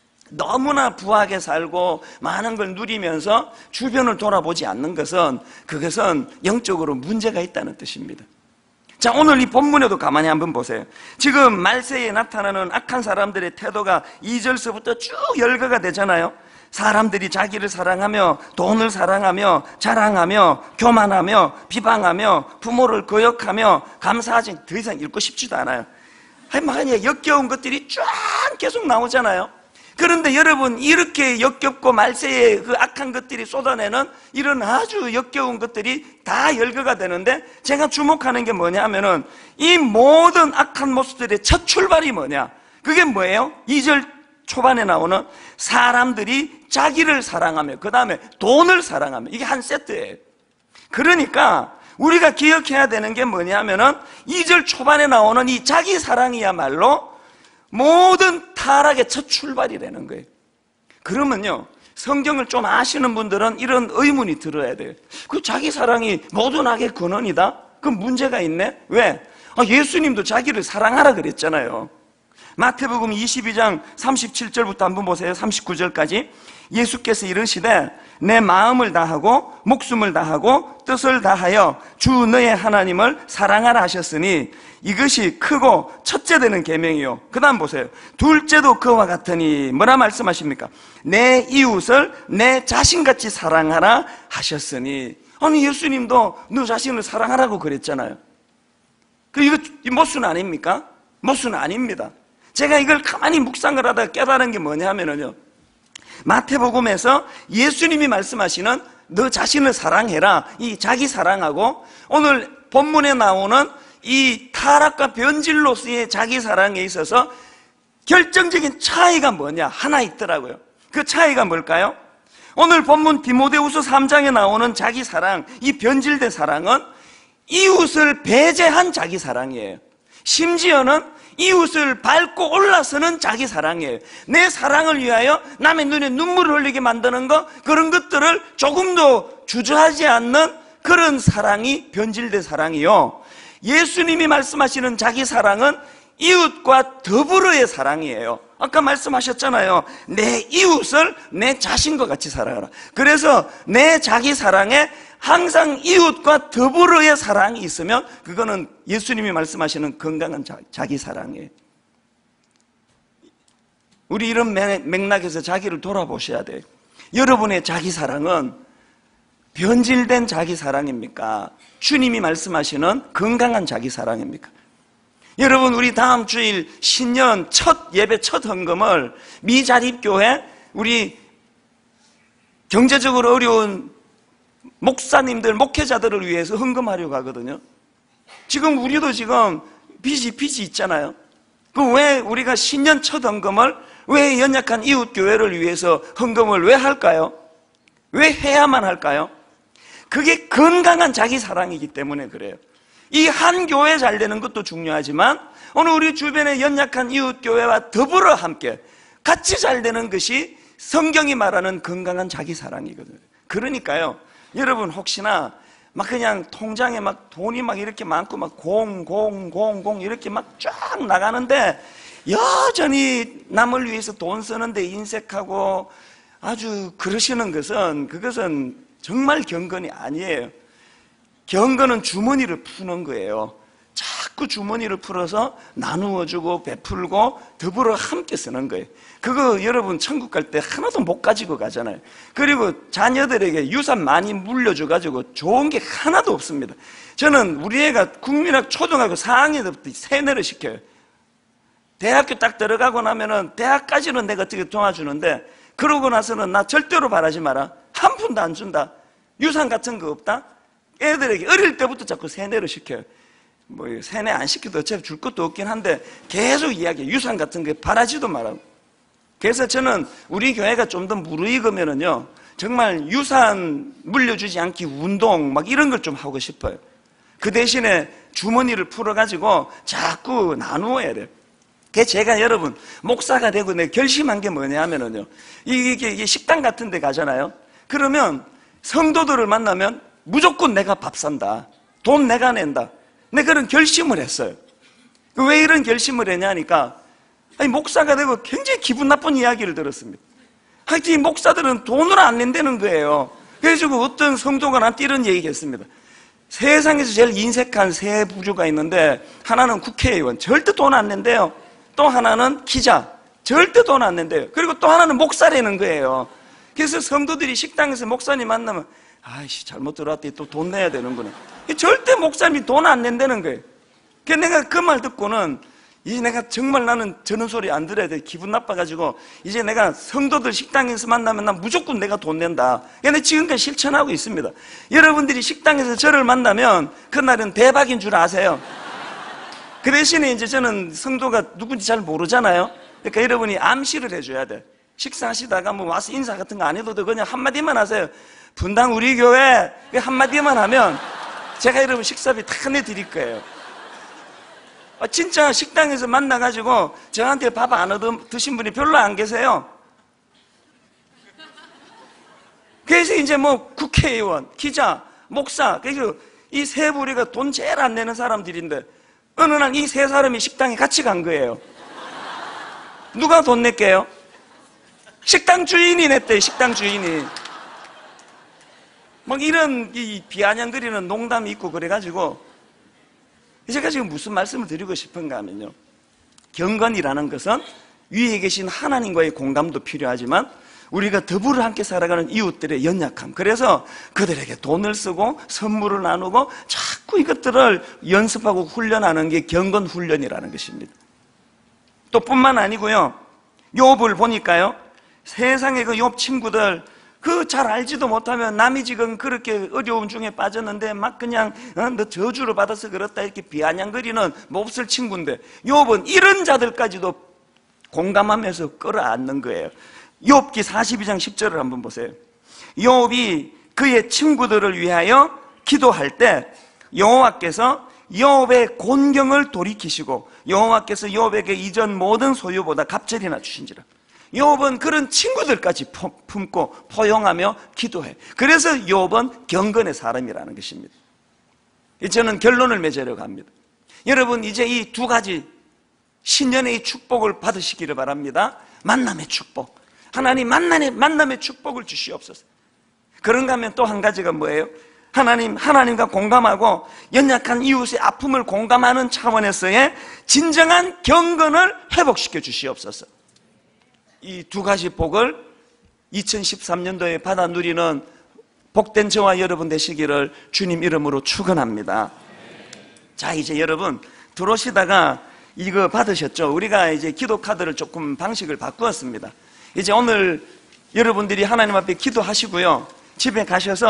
Speaker 1: 너무나 부하게 살고 많은 걸 누리면서 주변을 돌아보지 않는 것은, 그것은 영적으로 문제가 있다는 뜻입니다. 자, 오늘 이 본문에도 가만히 한번 보세요. 지금 말세에 나타나는 악한 사람들의 태도가 이 절서부터 쭉 열거가 되잖아요. 사람들이 자기를 사랑하며 돈을 사랑하며 자랑하며 교만하며 비방하며 부모를 거역하며 감사하지, 더 이상 읽고 싶지도 않아요. 아니, 역겨운 것들이 쫙 계속 나오잖아요. 그런데 여러분, 이렇게 역겹고 말세에 그 악한 것들이 쏟아내는 이런 아주 역겨운 것들이 다 열거가 되는데, 제가 주목하는 게 뭐냐 하면은 이 모든 악한 모습들의 첫 출발이 뭐냐? 그게 뭐예요? 이 절 초반에 나오는 사람들이 자기를 사랑하며 그 다음에 돈을 사랑하며, 이게 한 세트예요. 그러니까 우리가 기억해야 되는 게 뭐냐면은 이 절 초반에 나오는 이 자기 사랑이야말로 모든 타락의 첫 출발이라는 거예요. 그러면요, 성경을 좀 아시는 분들은 이런 의문이 들어야 돼요. 그 자기 사랑이 모든 악의 근원이다? 그럼 문제가 있네? 왜? 아, 예수님도 자기를 사랑하라 그랬잖아요. 마태복음 이십이 장 삼십칠 절부터 한번 보세요. 삼십구 절까지. 예수께서 이르시되 내 마음을 다하고 목숨을 다하고 뜻을 다하여 주 너의 하나님을 사랑하라 하셨으니 이것이 크고 첫째 되는 계명이요. 그 다음 보세요. 둘째도 그와 같으니 뭐라 말씀하십니까? 내 이웃을 내 자신같이 사랑하라 하셨으니. 아니, 예수님도 너 자신을 사랑하라고 그랬잖아요. 그 이거 모순 아닙니까? 모순 아닙니다. 제가 이걸 가만히 묵상을 하다가 깨달은 게 뭐냐면요, 마태복음에서 예수님이 말씀하시는 너 자신을 사랑해라, 이 자기 사랑하고 오늘 본문에 나오는 이 타락과 변질로서의 자기 사랑에 있어서 결정적인 차이가 뭐냐? 하나 있더라고요. 그 차이가 뭘까요? 오늘 본문 디모데후서 삼 장에 나오는 자기 사랑, 이 변질된 사랑은 이웃을 배제한 자기 사랑이에요. 심지어는 이웃을 밟고 올라서는 자기 사랑이에요. 내 사랑을 위하여 남의 눈에 눈물을 흘리게 만드는 것, 그런 것들을 조금도 주저하지 않는 그런 사랑이 변질된 사랑이요. 예수님이 말씀하시는 자기 사랑은 이웃과 더불어의 사랑이에요. 아까 말씀하셨잖아요. 내 이웃을 내 자신과 같이 사랑하라. 그래서 내 자기 사랑에 항상 이웃과 더불어의 사랑이 있으면 그거는 예수님이 말씀하시는 건강한 자, 자기 사랑이에요. 우리 이런 맥락에서 자기를 돌아보셔야 돼요. 여러분의 자기 사랑은 변질된 자기 사랑입니까? 주님이 말씀하시는 건강한 자기 사랑입니까? 여러분, 우리 다음 주일 신년 첫 예배 첫 헌금을 미자립교회 우리 경제적으로 어려운
Speaker 2: 목사님들, 목회자들을 위해서 헌금하려고 하거든요. 지금 우리도 지금 빚이 빚이 있잖아요. 그 왜 우리가 신년 첫 헌금을, 왜 연약한 이웃 교회를 위해서 헌금을 왜 할까요? 왜 해야만 할까요? 그게 건강한 자기 사랑이기 때문에 그래요. 이 한 교회 잘 되는 것도 중요하지만 오늘 우리 주변의 연약한 이웃 교회와 더불어 함께 같이 잘 되는 것이 성경이 말하는 건강한 자기 사랑이거든요. 그러니까요, 여러분 혹시나 막 그냥 통장에 막 돈이 막 이렇게 많고 막 공, 공, 공, 공 이렇게 막 쫙 나가는데 여전히 남을 위해서 돈 쓰는데 인색하고 아주 그러시는 것은, 그것은 정말 경건이 아니에요. 경건은 주머니를 푸는 거예요. 자꾸 주머니를 풀어서 나누어주고 베풀고 더불어 함께 쓰는 거예요. 그거 여러분 천국 갈 때 하나도 못 가지고 가잖아요. 그리고 자녀들에게 유산 많이 물려줘가지고 좋은 게 하나도 없습니다. 저는 우리 애가 국민학 초등학교 사 학년 때부터 세뇌를 시켜요. 대학교 딱 들어가고 나면은 대학까지는 내가 어떻게 도와주는데 그러고 나서는 나 절대로 바라지 마라. 한 푼도 안 준다. 유산 같은 거 없다. 애들에게 어릴 때부터 자꾸 세뇌를 시켜요. 뭐 세뇌 안 시켜도 어차피 줄 것도 없긴 한데 계속 이야기해. 유산 같은 거 바라지도 말라고. 그래서 저는 우리 교회가 좀 더 무르익으면은요, 정말 유산 물려주지 않기 운동 막 이런 걸 좀 하고 싶어요. 그 대신에 주머니를 풀어가지고 자꾸 나누어야 돼요. 그래서 제가 여러분 목사가 되고 내가 결심한 게 뭐냐 하면은요, 이게, 이게 식당 같은 데 가잖아요. 그러면 성도들을 만나면 무조건 내가 밥 산다. 돈 내가 낸다. 내 그런 결심을 했어요. 왜 이런 결심을 했냐니까, 아니, 목사가 되고 굉장히 기분 나쁜 이야기를 들었습니다. 하여튼 이 목사들은 돈을 안 낸다는 거예요. 그래서 어떤 성도가 나한테 이런 얘기했습니다. 세상에서 제일 인색한 세 부류가 있는데 하나는 국회의원, 절대 돈 안 낸대요. 또 하나는 기자, 절대 돈 안 낸대요. 그리고 또 하나는 목사라는 거예요. 그래서 성도들이 식당에서 목사님 만나면 아이씨 잘못 들어왔더니 또 돈 내야 되는구나. 절대 목사님이 돈 안 낸다는 거예요. 그래서 내가 그 말 듣고는 이제 내가 정말 나는 저런 소리 안 들어야 돼. 기분 나빠가지고 이제 내가 성도들 식당에서 만나면 난 무조건 내가 돈 낸다. 근데 지금까지 실천하고 있습니다. 여러분들이 식당에서 저를 만나면 그날은 대박인 줄 아세요. 그 대신에 이제 저는 성도가 누군지 잘 모르잖아요. 그러니까 여러분이 암시를 해줘야 돼. 식사하시다가 뭐 와서 인사 같은 거 안 해도 돼. 그냥 한마디만 하세요. 분당 우리 교회 한마디만 하면 제가 여러분 식사비 다 내드릴 거예요. 진짜 식당에서 만나가지고 저한테 밥 안 얻어 드신 분이 별로 안 계세요. 그래서 이제 뭐 국회의원, 기자, 목사, 그래서 이 세 부류가 돈 제일 안 내는 사람들인데 어느 날 이 세 사람이 식당에 같이 간 거예요. 누가 돈 낼게요? 식당 주인이 냈대요. 식당 주인이. 막 이런 이 비아냥거리는 농담이 있고 그래가지고 제가 지금 무슨 말씀을 드리고 싶은가 하면요, 경건이라는 것은 위에 계신 하나님과의 공감도 필요하지만 우리가 더불어 함께 살아가는 이웃들의 연약함, 그래서 그들에게 돈을 쓰고 선물을 나누고 자꾸 이것들을 연습하고 훈련하는 게 경건 훈련이라는 것입니다. 또 뿐만 아니고요, 욥을 보니까요, 세상에 그 욥 친구들 그 잘 알지도 못하면 남이 지금 그렇게 어려움 중에 빠졌는데 막 그냥 어, 너 저주를 받아서 그렇다 이렇게 비아냥거리는 몹쓸 친구인데 욥은 이런 자들까지도 공감하면서 끌어안는 거예요. 욥기 사십이 장 십 절을 한번 보세요. 욥이 그의 친구들을 위하여 기도할 때 여호와께서 욥의 곤경을 돌이키시고 여호와께서 욥에게 이전 모든 소유보다 갑절이나 주신지라. 욥은 그런 친구들까지 품고 포용하며 기도해. 그래서 욥은 경건의 사람이라는 것입니다. 저는 결론을 맺으려고 합니다. 여러분 이제 이 두 가지 신년의 이 축복을 받으시기를 바랍니다. 만남의 축복, 하나님 만남의, 만남의 축복을 주시옵소서. 그런가 하면 또 한 가지가 뭐예요? 하나님, 하나님과 공감하고 연약한 이웃의 아픔을 공감하는 차원에서의 진정한 경건을 회복시켜 주시옵소서. 이 두 가지 복을 이천십삼 년도에 받아 누리는 복된 저와 여러분 되시기를 주님 이름으로 축원합니다. 자, 이제 여러분 들어오시다가 이거 받으셨죠? 우리가 이제 기도 카드를 조금 방식을 바꾸었습니다. 이제 오늘 여러분들이 하나님 앞에 기도하시고요, 집에 가셔서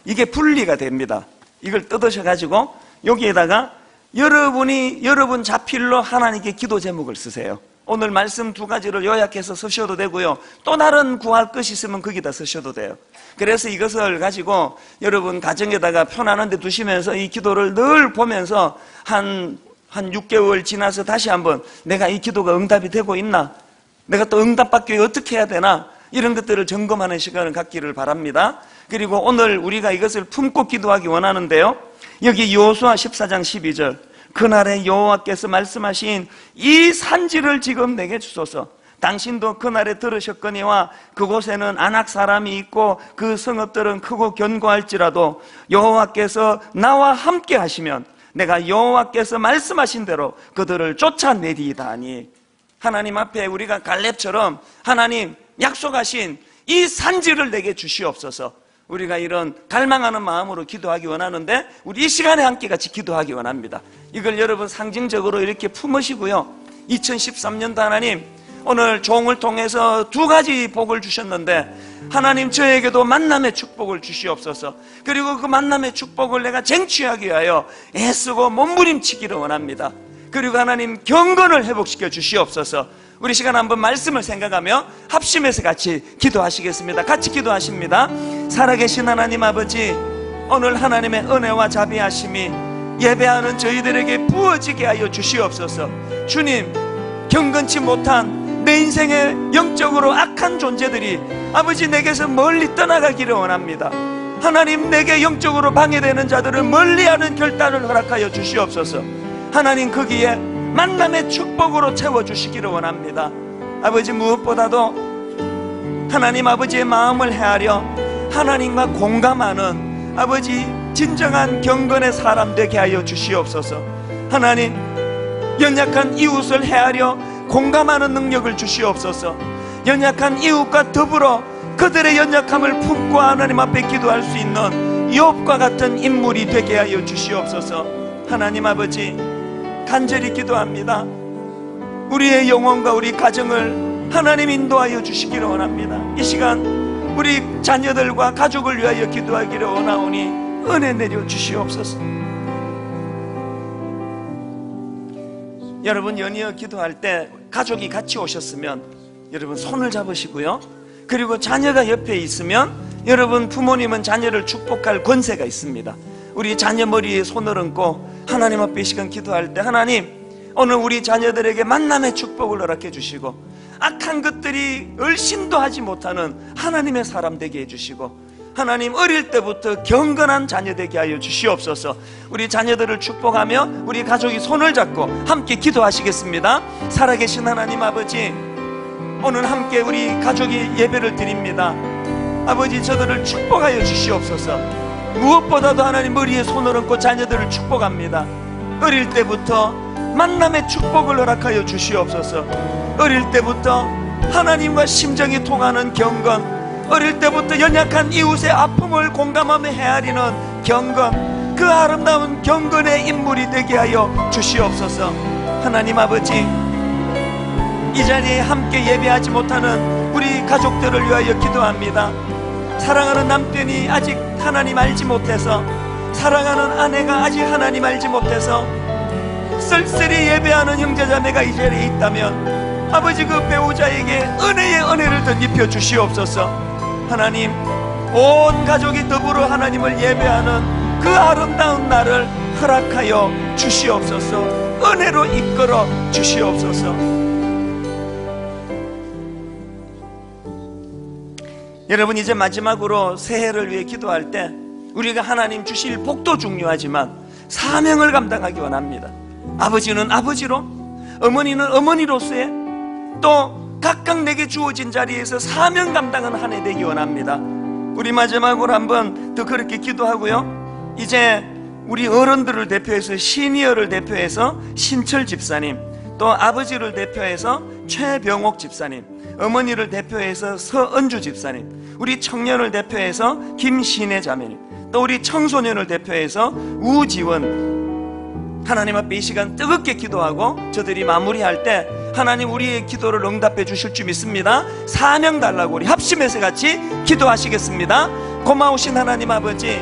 Speaker 2: 이게 분리가 됩니다. 이걸 뜯으셔가지고 여기에다가 여러분이 여러분 자필로 하나님께 기도 제목을 쓰세요. 오늘 말씀 두 가지를 요약해서 쓰셔도 되고요, 또 다른 구할 것이 있으면 거기다 쓰셔도 돼요. 그래서 이것을 가지고 여러분 가정에다가 편안한 데 두시면서 이 기도를 늘 보면서 한, 한 육 개월 지나서 다시 한번 내가 이 기도가 응답이 되고 있나, 내가 또 응답받기 위해 어떻게 해야 되나, 이런 것들을 점검하는 시간을 갖기를 바랍니다. 그리고 오늘 우리가 이것을 품고 기도하기 원하는데요, 여기 여호수아 십사 장 십이 절, 그날에 여호와께서 말씀하신 이 산지를 지금 내게 주소서. 당신도 그날에 들으셨거니와 그곳에는 아낙 사람이 있고 그 성읍들은 크고 견고할지라도 여호와께서 나와 함께 하시면 내가 여호와께서 말씀하신 대로 그들을 쫓아내리이다 하니, 하나님 앞에 우리가 갈렙처럼 하나님 약속하신 이 산지를 내게 주시옵소서. 우리가 이런 갈망하는 마음으로 기도하기 원하는데, 우리 이 시간에 함께 같이 기도하기 원합니다. 이걸 여러분 상징적으로 이렇게 품으시고요, 이천십삼 년도 하나님 오늘 종을 통해서 두 가지 복을 주셨는데, 하나님 저에게도 만남의 축복을 주시옵소서. 그리고 그 만남의 축복을 내가 쟁취하기 위하여 애쓰고 몸부림치기를 원합니다. 그리고 하나님 경건을 회복시켜 주시옵소서. 우리 시간 한번 말씀을 생각하며 합심해서 같이 기도하시겠습니다. 같이 기도하십니다. 살아계신 하나님 아버지, 오늘 하나님의 은혜와 자비하심이 예배하는 저희들에게 부어지게 하여 주시옵소서. 주님, 경건치 못한 내 인생의 영적으로 악한 존재들이 아버지 내게서 멀리 떠나가기를 원합니다. 하나님, 내게 영적으로 방해되는 자들을 멀리하는 결단을 허락하여 주시옵소서. 하나님, 거기에 만남의 축복으로 채워주시기를 원합니다. 아버지, 무엇보다도 하나님 아버지의 마음을 헤아려 하나님과 공감하는 아버지 진정한 경건의 사람 되게 하여 주시옵소서. 하나님, 연약한 이웃을 헤아려 공감하는 능력을 주시옵소서. 연약한 이웃과 더불어 그들의 연약함을 품고 하나님 앞에 기도할 수 있는 욥과 같은 인물이 되게 하여 주시옵소서. 하나님 아버지, 간절히 기도합니다. 우리의 영혼과 우리 가정을 하나님 인도하여 주시기를 원합니다. 이 시간 우리 자녀들과 가족을 위하여 기도하기를 원하오니 은혜 내려 주시옵소서. 여러분, 연이어 기도할 때 가족이 같이 오셨으면 여러분 손을 잡으시고요, 그리고 자녀가 옆에 있으면 여러분 부모님은 자녀를 축복할 권세가 있습니다. 우리 자녀 머리에 손을 얹고 하나님 앞에 이 시간 기도할 때, 하나님 오늘 우리 자녀들에게 만남의 축복을 허락해 주시고 악한 것들이 얼씬도 하지 못하는 하나님의 사람 되게 해주시고, 하나님 어릴 때부터 경건한 자녀 되게 하여 주시옵소서. 우리 자녀들을 축복하며 우리 가족이 손을 잡고 함께 기도하시겠습니다. 살아계신 하나님 아버지, 오늘 함께 우리 가족이 예배를 드립니다. 아버지, 저들을 축복하여 주시옵소서. 무엇보다도 하나님 머리에 손을 얹고 자녀들을 축복합니다. 어릴 때부터 만남의 축복을 허락하여 주시옵소서. 어릴 때부터 하나님과 심정이 통하는 경건, 어릴 때부터 연약한 이웃의 아픔을 공감하며 헤아리는 경건, 그 아름다운 경건의 인물이 되게 하여 주시옵소서. 하나님 아버지, 이 자리에 함께 예배하지 못하는 우리 가족들을 위하여 기도합니다. 사랑하는 남편이 아직 하나님 알지 못해서, 사랑하는 아내가 아직 하나님 알지 못해서 쓸쓸히 예배하는 형제자매가 이 자리에 있다면 아버지, 그 배우자에게 은혜의 은혜를 더 입혀 주시옵소서. 하나님, 온 가족이 더불어 하나님을 예배하는 그 아름다운 날을 허락하여 주시옵소서. 은혜로 이끌어 주시옵소서. 여러분, 이제 마지막으로 새해를 위해 기도할 때 우리가 하나님 주실 복도 중요하지만 사명을 감당하기 원합니다. 아버지는 아버지로, 어머니는 어머니로서의, 또 각각 내게 주어진 자리에서 사명 감당은 한 해 되기 원합니다. 우리 마지막으로 한번 더 그렇게 기도하고요, 이제 우리 어른들을 대표해서 시니어를 대표해서 신철 집사님, 또 아버지를 대표해서 최병옥 집사님, 어머니를 대표해서 서은주 집사님, 우리 청년을 대표해서 김신혜 자매님, 또 우리 청소년을 대표해서 우지원, 하나님 앞에 이 시간 뜨겁게 기도하고 저들이 마무리할 때 하나님 우리의 기도를 응답해 주실 줄 믿습니다. 사명 달라고 우리 합심해서 같이 기도하시겠습니다. 고마우신 하나님 아버지,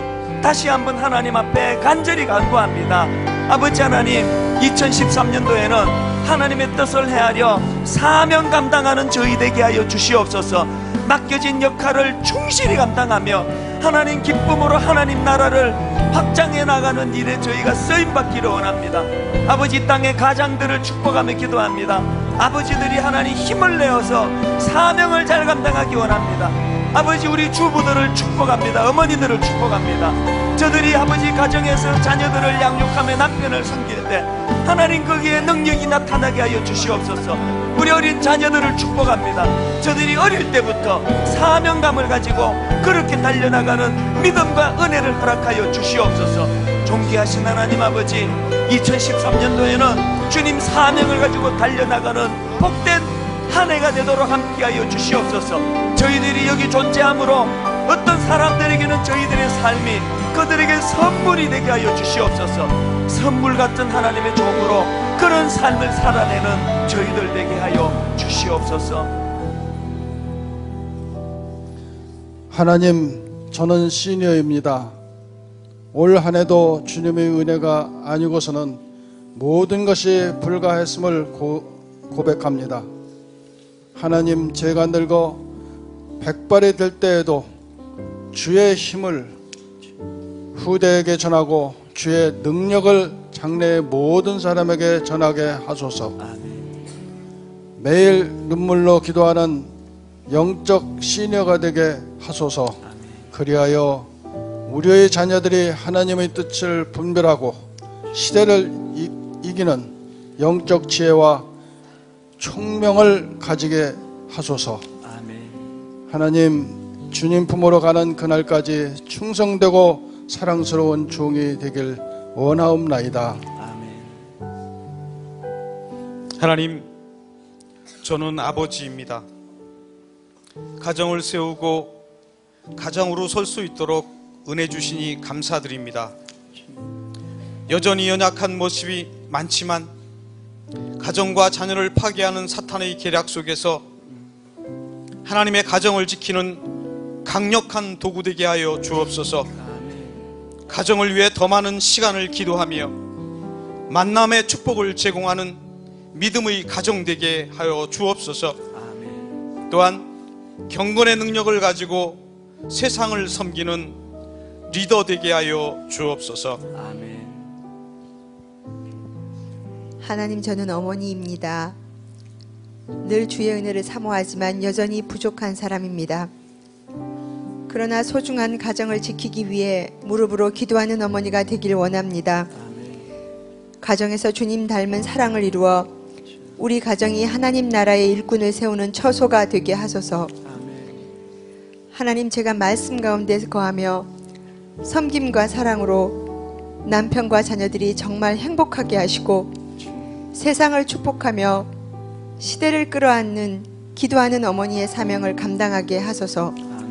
Speaker 2: 다시 한번 하나님 앞에 간절히 간구합니다. 아버지 하나님, 이천십삼 년도에는 하나님의 뜻을 헤아려 사명 감당하는 저희 되게 하여 주시옵소서. 맡겨진 역할을 충실히 감당하며 하나님 기쁨으로 하나님 나라를 확장해 나가는 일에 저희가 쓰임받기를 원합니다. 아버지, 땅의 가장들을 축복하며 기도합니다. 아버지들이 하나님 힘을 내어서 사명을 잘 감당하기 원합니다. 아버지, 우리 주부들을 축복합니다. 어머니들을 축복합니다. 저들이 아버지 가정에서 자녀들을 양육하며 남편을 섬길 때 하나님 거기에 능력이 나타나게 하여 주시옵소서. 우리 어린 자녀들을 축복합니다. 저들이 어릴 때부터 사명감을 가지고 그렇게 달려나가는 믿음과 은혜를 허락하여 주시옵소서. 존귀하신 하나님 아버지, 이천십삼 년도에는 주님 사명을 가지고 달려나가는 복된 한 해가 되도록 함께하여 주시옵소서. 저희들이 여기 존재함으로 어떤 사람들에게는 저희들의 삶이 그들에게 선물이 되게 하여 주시옵소서. 선물 같은 하나님의 종으로 그런 삶을 살아내는 저희들 되게 하여 주시옵소서.
Speaker 3: 하나님, 저는 시니어입니다. 올 한 해도 주님의 은혜가 아니고서는 모든 것이 불가했음을 고, 고백합니다. 하나님, 제가 늙어 백발이 될 때에도 주의 힘을 후대에게 전하고 주의 능력을 장래의 모든 사람에게 전하게 하소서. 매일 눈물로 기도하는 영적 시녀가 되게 하소서. 그리하여 우리의 자녀들이 하나님의 뜻을 분별하고 시대를 이, 이기는 영적 지혜와 총명을 가지게 하소서. 하나님, 주님 품으로 가는 그날까지 충성되고 사랑스러운 종이 되길 원하옵나이다.
Speaker 4: 하나님, 저는 아버지입니다. 가정을 세우고 가정으로 설 수 있도록 은혜 주시니 감사드립니다. 여전히 연약한 모습이 많지만 가정과 자녀를 파괴하는 사탄의 계략 속에서 하나님의 가정을 지키는 강력한 도구 되게 하여 주옵소서. 가정을 위해 더 많은 시간을 기도하며 만남의 축복을 제공하는 믿음의 가정 되게 하여 주옵소서. 또한 경건의 능력을 가지고 세상을 섬기는 리더 되게 하여 주옵소서.
Speaker 5: 하나님, 저는 어머니입니다. 늘 주의 은혜를 사모하지만 여전히 부족한 사람입니다. 그러나 소중한 가정을 지키기 위해 무릎으로 기도하는 어머니가 되길 원합니다. 가정에서 주님 닮은 사랑을 이루어 우리 가정이 하나님 나라의 일꾼을 세우는 처소가 되게 하소서. 하나님, 제가 말씀 가운데 거하며 섬김과 사랑으로 남편과 자녀들이 정말 행복하게 하시고 세상을 축복하며 시대를 끌어안는 기도하는 어머니의 사명을 감당하게 하소서.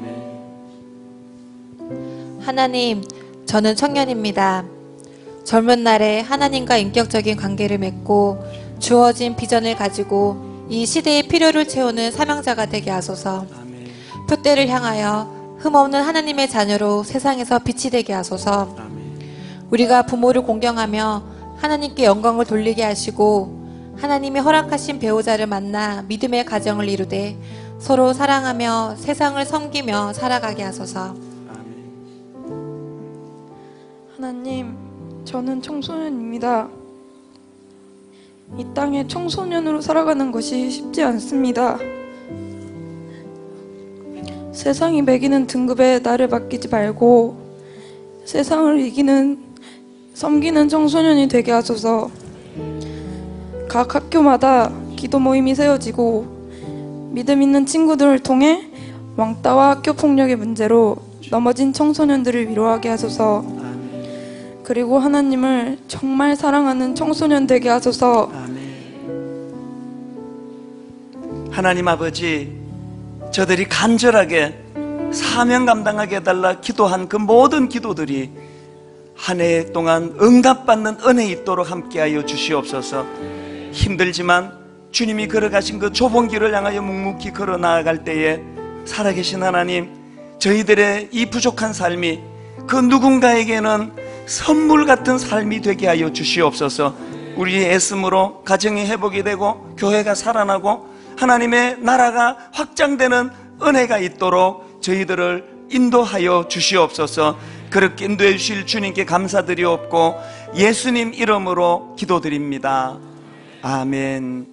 Speaker 6: 하나님, 저는 청년입니다. 젊은 날에 하나님과 인격적인 관계를 맺고 주어진 비전을 가지고 이 시대의 필요를 채우는 사명자가 되게 하소서. 표대를 향하여 흠없는 하나님의 자녀로 세상에서 빛이 되게 하소서. 우리가 부모를 공경하며 하나님께 영광을 돌리게 하시고 하나님이 허락하신 배우자를 만나 믿음의 가정을 이루되 서로 사랑하며 세상을 섬기며 살아가게 하소서.
Speaker 7: 하나님, 저는 청소년입니다. 이 땅에 청소년으로 살아가는 것이 쉽지 않습니다. 세상이 매기는 등급에 나를 맡기지 말고 세상을 이기는, 섬기는 청소년이 되게 하소서. 각 학교마다 기도 모임이 세워지고 믿음 있는 친구들을 통해 왕따와 학교 폭력의 문제로 넘어진 청소년들을 위로하게 하소서. 그리고 하나님을 정말 사랑하는 청소년 되게 하소서.
Speaker 2: 하나님 아버지, 저들이 간절하게 사명 감당하게 해달라 기도한 그 모든 기도들이 한 해 동안 응답받는 은혜 있도록 함께하여 주시옵소서. 힘들지만 주님이 걸어가신 그 좁은 길을 향하여 묵묵히 걸어 나아갈 때에 살아계신 하나님, 저희들의 이 부족한 삶이 그 누군가에게는 선물 같은 삶이 되게 하여 주시옵소서. 우리의 애씀으로 가정이 회복이 되고 교회가 살아나고 하나님의 나라가 확장되는 은혜가 있도록 저희들을 인도하여 주시옵소서. 그렇게 인도해 주실 주님께 감사드리옵고 예수님 이름으로 기도드립니다. 아멘.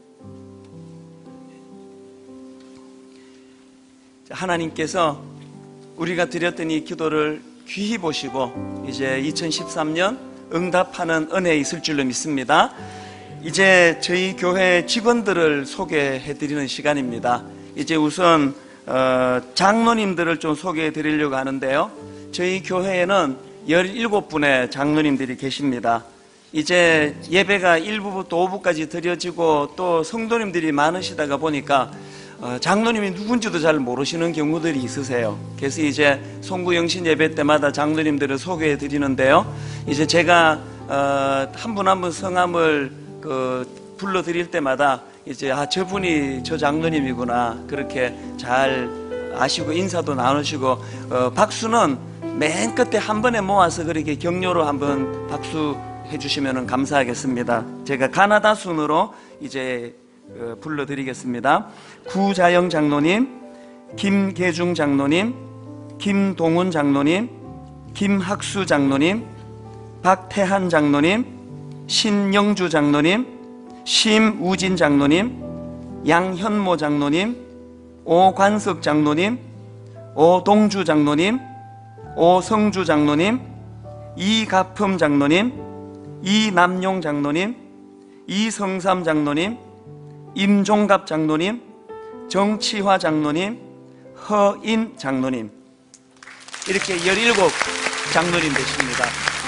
Speaker 2: 하나님께서 우리가 드렸던 이 기도를 귀히 보시고 이제 이천십삼 년 응답하는 은혜 있을 줄로 믿습니다. 이제 저희 교회 직원들을 소개해 드리는 시간입니다. 이제 우선 어, 장로님들을 좀 소개해 드리려고 하는데요. 저희 교회에는 열일곱 분의 장로님들이 계십니다. 이제 예배가 일 부부터 오 부까지 드려지고 또 성도님들이 많으시다가 보니까 어, 장로님이 누군지도 잘 모르시는 경우들이 있으세요. 그래서 이제 송구영신 예배 때마다 장로님들을 소개해 드리는데요. 이제 제가 어, 한 분 한 분 성함을 그 불러 드릴 때마다 이제 아 저분이 저 장로님이구나 그렇게 잘 아시고 인사도 나누시고 어, 박수는 맨 끝에 한 번에 모아서 그렇게 격려로 한번 박수 해주시면 감사하겠습니다. 제가 가나다 순으로 이제 어, 불러드리겠습니다. 구자영 장로님, 김계중 장로님, 김동훈 장로님, 김학수 장로님, 박태한 장로님, 신영주 장로님, 심우진 장로님, 양현모 장로님, 오관석 장로님, 오동주 장로님, 오성주 장로님, 이가품 장로님, 이남용 장로님, 이성삼 장로님, 임종갑 장로님, 정치화 장로님, 허인 장로님, 이렇게 열일곱 장로님 되십니다.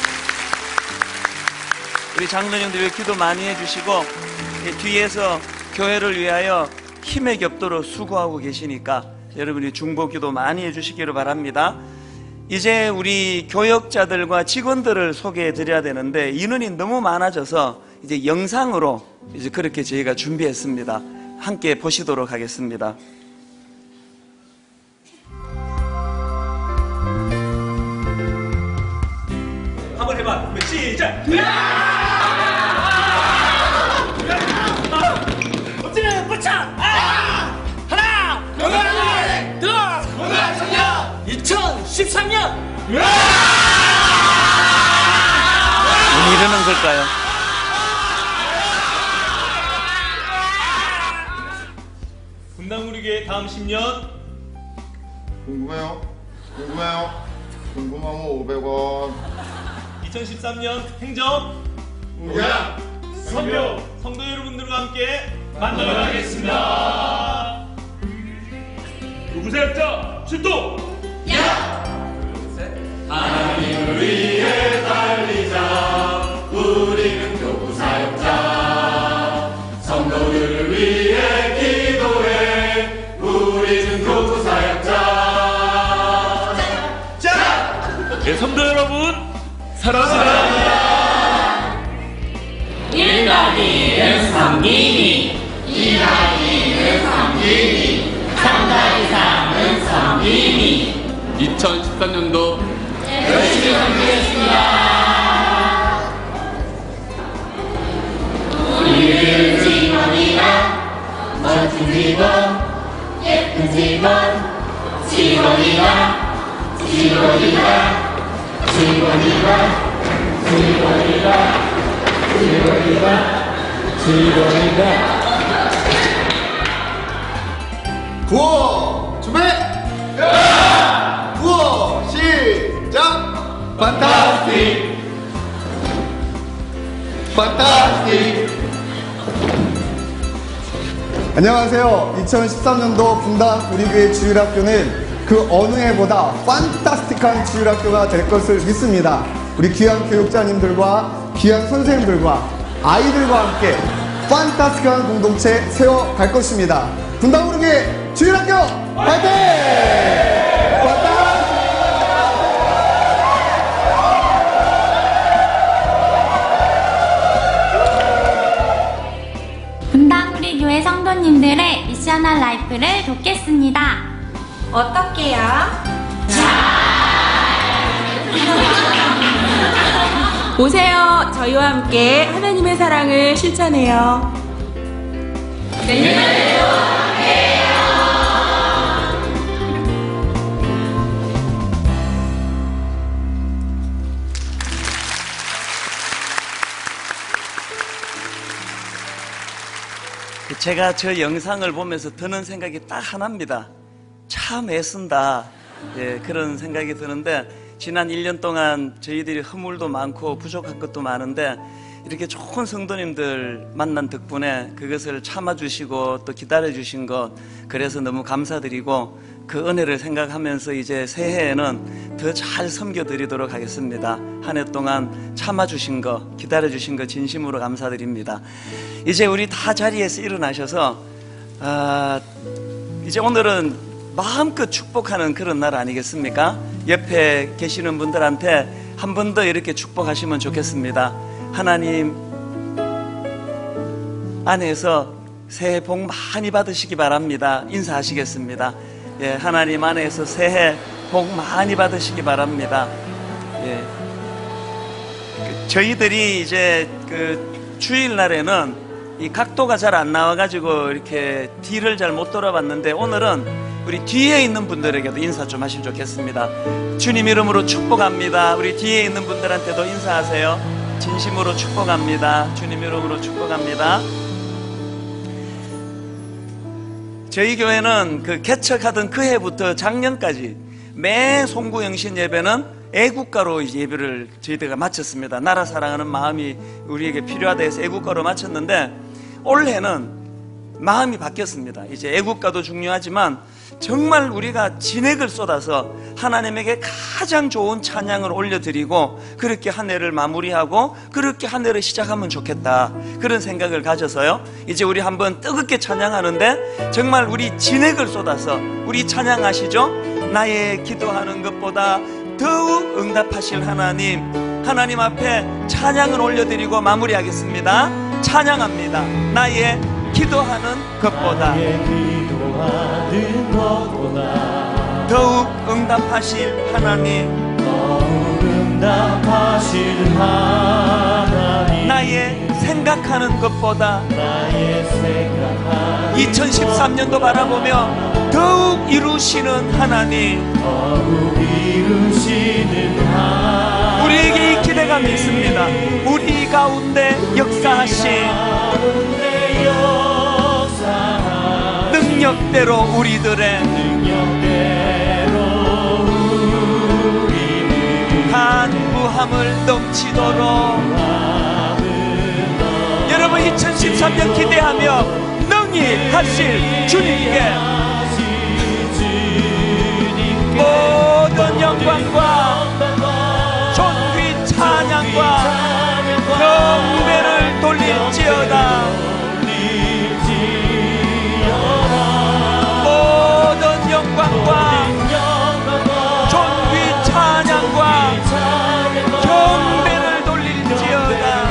Speaker 2: 우리 장로님들 기도 많이 해주시고 뒤에서 교회를 위하여 힘의 격도로 수고하고 계시니까 여러분이 중보 기도 많이 해주시기를 바랍니다. 이제 우리 교역자들과 직원들을 소개해 드려야 되는데 인원이 너무 많아져서 이제 영상으로 이제 그렇게 저희가 준비했습니다. 함께 보시도록 하겠습니다.
Speaker 8: 한번 해봐. 시작. 엎드려 붙여. 하나, 건강하게, 둘, 건강한 청년. 이천십삼 년.
Speaker 1: 왜 이러는 걸까요?
Speaker 8: 분당 우리 교회 다음 십 년.
Speaker 9: 궁금해요? 궁금해요? 궁금하면 오백 원.
Speaker 8: 이천십삼 년 행정
Speaker 9: 우야
Speaker 8: 선교 성도 여러분들과 함께 만나뵙겠습니다. 누구세요? 출동! 야!
Speaker 10: 하나님을 위해 달리자. 우리는 교구 사역자. 성도들을 위해 기도해. 우리는 교구 사역자. 자!
Speaker 8: 네, 성도 여러분 사랑합니다.
Speaker 10: 일 더하기는 섬기니, 이 더하기는 섬기니, 삼 더하기 삼은 섬기니.
Speaker 11: 이천십삼 년도
Speaker 10: 열심히 섬기겠습니다. 우리는 직원이다. 멋진 직원, 예쁜 직원, 직원이다. 직원이다. 직원이다. 직원이다. 직원이다. 직원이다.
Speaker 9: 구호 준비! 구호 시작! 판타스틱! 판타스틱! 안녕하세요. 이천십삼 년도 분당 우리교회 주일학교는 그 어느 해보다 판타스틱한 주일학교가 될 것을 믿습니다. 우리 귀한 교육자님들과 귀한 선생님들과 아이들과 함께 판타스틱한 공동체 세워갈 것입니다. 분당 우리교회 주일학교 화이팅!
Speaker 12: 분당 우리 교회 성도님들의 미셔널 라이프를 돕겠습니다.
Speaker 13: 어떻게요?
Speaker 12: 잘!
Speaker 13: 오세요. 저희와 함께 하나님의 사랑을 실천해요.
Speaker 2: 제가 저 영상을 보면서 드는 생각이 딱 하나입니다. 참 애쓴다. 예, 그런 생각이 드는데, 지난 일 년 동안 저희들이 허물도 많고 부족한 것도 많은데 이렇게 좋은 성도님들 만난 덕분에 그것을 참아주시고 또 기다려주신 것, 그래서 너무 감사드리고 그 은혜를 생각하면서 이제 새해에는 더 잘 섬겨드리도록 하겠습니다. 한 해 동안 참아주신 거, 기다려주신 거 진심으로 감사드립니다. 이제 우리 다 자리에서 일어나셔서 아, 이제 오늘은 마음껏 축복하는 그런 날 아니겠습니까? 옆에 계시는 분들한테 한 번 더 이렇게 축복하시면 좋겠습니다. 하나님 안에서 새해 복 많이 받으시기 바랍니다. 인사하시겠습니다. 예, 하나님 안에서 새해 복 많이 받으시기 바랍니다. 예. 그, 저희들이 이제 그 주일날에는 이 각도가 잘 안 나와가지고 이렇게 뒤를 잘 못 돌아봤는데, 오늘은 우리 뒤에 있는 분들에게도 인사 좀 하시면 좋겠습니다. 주님 이름으로 축복합니다. 우리 뒤에 있는 분들한테도 인사하세요. 진심으로 축복합니다. 주님 이름으로 축복합니다. 저희 교회는 그 개척하던 그 해부터 작년까지 매 송구영신 예배는 애국가로 이제 예배를 저희들가 마쳤습니다. 나라 사랑하는 마음이 우리에게 필요하다 해서 애국가로 마쳤는데, 올해는 마음이 바뀌었습니다. 이제 애국가도 중요하지만 정말 우리가 진액을 쏟아서 하나님에게 가장 좋은 찬양을 올려드리고 그렇게 한 해를 마무리하고 그렇게 한 해를 시작하면 좋겠다, 그런 생각을 가져서요, 이제 우리 한번 뜨겁게 찬양하는데 정말 우리 진액을 쏟아서 우리 찬양하시죠. 나의 기도하는 것보다 더욱 응답하실 하나님, 하나님 앞에 찬양을 올려드리고 마무리하겠습니다. 찬양합니다. 나의 기도하는 것보다
Speaker 10: 기도하는 것보다
Speaker 2: 더욱 응답하실 하나님,
Speaker 10: 더욱 응답하실 하나님,
Speaker 2: 나의 생각하는 것보다
Speaker 10: 나의 생각하는
Speaker 2: 이천십삼 년도 바라보며 더욱 이루시는 하나님,
Speaker 10: 더욱 이루시는 하나님,
Speaker 2: 우리에게 이 기대감이 있습니다. 우리 가운데 역사하신 능력대로 우리들의
Speaker 10: 능력대로 우리는
Speaker 2: 간구함을 넘치도록 여러분 이천십삼 년 기대하며 능히 하실 주님께 모든 영광과 존귀 찬양과 경배를 돌릴지어다. 모든 영광과 존귀 찬양과 경배를 돌릴지어다.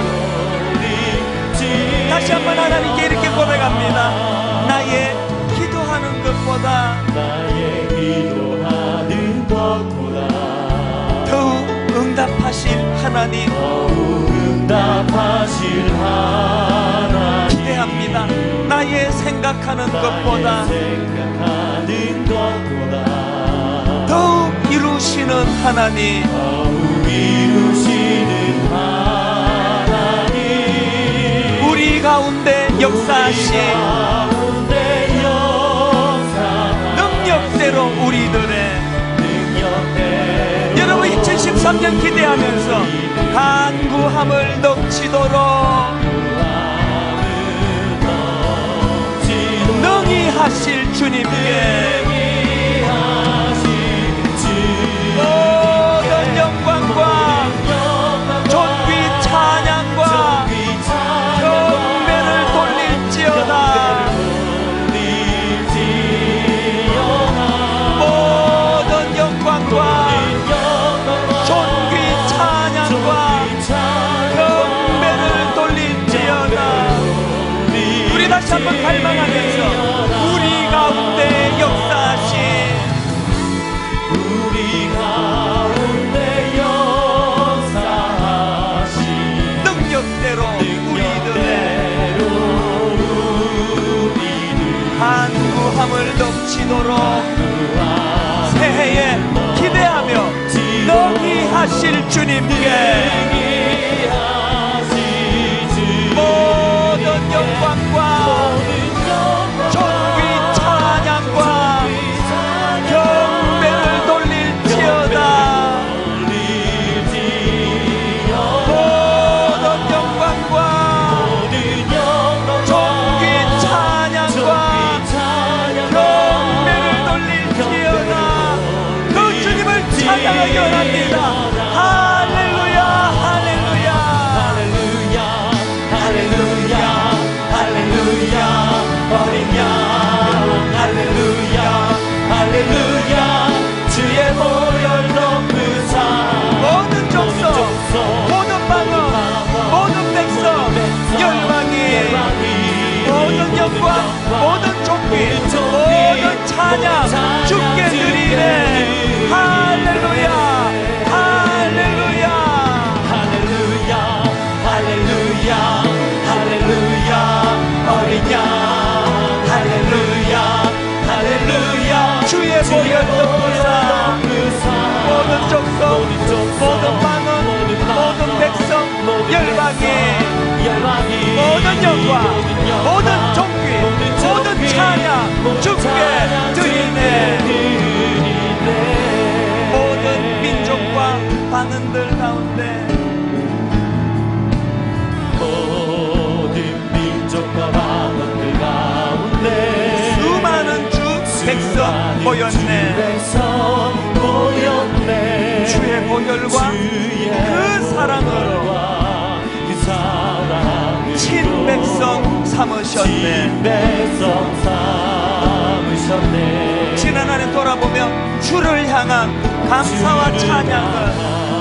Speaker 2: 다시 한번 하나님께 이렇게 고백합니다. 나의 기도하는 것보다
Speaker 10: 나의 기도하는 것보다
Speaker 2: 더욱 응답하실 하나님,
Speaker 10: 더욱 응답하실 하나님,
Speaker 2: 기대합니다. 나의 생각하는 것보다
Speaker 10: 생각하는 것보다
Speaker 2: 더욱 이루시는 하나님,
Speaker 10: 더욱 이루시는 하나님,
Speaker 2: 우리 가운데 역사하신 능력대로 우리들의
Speaker 10: 능력대로
Speaker 2: 여러분 이천십삼 년 기대하면서 간구함을 넘치도록 능히 하실 주님께 모든 영광과 존귀 찬양과 경배를 돌릴지어다. 모든 영광과 존귀 찬양과 경배를 돌릴지어다. 우리 다시 한번 갈망하면서 우리 가운데 역사하신
Speaker 10: 우리 가운데 역사하신
Speaker 1: 하실 주님께 모든 영광과 존귀 찬양과 경배를 돌릴지어다. 모든 영광과 존귀 찬양과 경배를 돌릴지어다. 그 주님을 찬양하기 원합니다. 할렐루야 할렐루야
Speaker 10: 할렐루야 할렐루야 어린 양 할렐루야 할렐루야 주의 보혈 높으사
Speaker 1: 모든 족속 모든 방언 모든 백성 열방이 모든 영광 모든 종기 모든 찬양 주께 드리네. 할렐루야 할렐루야
Speaker 10: 할렐루야 할렐루야 할렐루야 어린 양 할렐루야 할렐루야
Speaker 1: 주의 보혈 높으사 모든 족속 모든 방언 모든 백성 열방이 모든 영광 모든 종귀 모든 찬양 주께 드리네. 모든 민족과 방언들 가운데
Speaker 10: 모든 민족과 방언들 가운데
Speaker 1: 수많은 주 백성 모였네.
Speaker 10: 백성 모였네.
Speaker 1: 주의 보혈과 그 사랑으로
Speaker 10: 그 사랑으로
Speaker 1: 친백성 삼으셨네.
Speaker 10: 친백성 삼으셨네.
Speaker 1: 지난 한 해 돌아보며 주를 향한 감사와 찬양을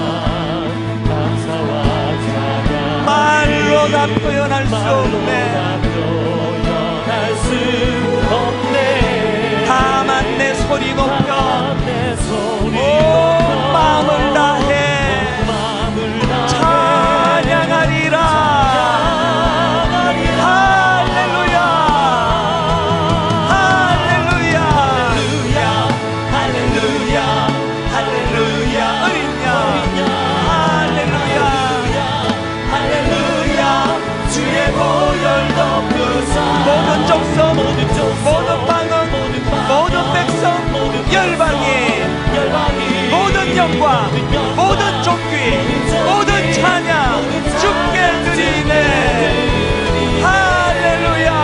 Speaker 10: 감사와 찬양
Speaker 1: 말로 다 표현할 수 없네.
Speaker 10: 표현할 수 없네.
Speaker 1: 다만 내 소리 높여
Speaker 10: 내 소리
Speaker 1: 온 마음을 다해 찬양하리라. 할렐루야 할렐루야
Speaker 10: 할렐루야 할렐루야
Speaker 1: 어린 양 할렐루야
Speaker 10: 할렐루야 주의 보혈 높으사
Speaker 1: 모든 족속
Speaker 10: 모든 족속
Speaker 1: 모든 방언 모든 백성 열방이 모든 영광 모든 종귀 모든 찬양 주께 드리네. 할렐루야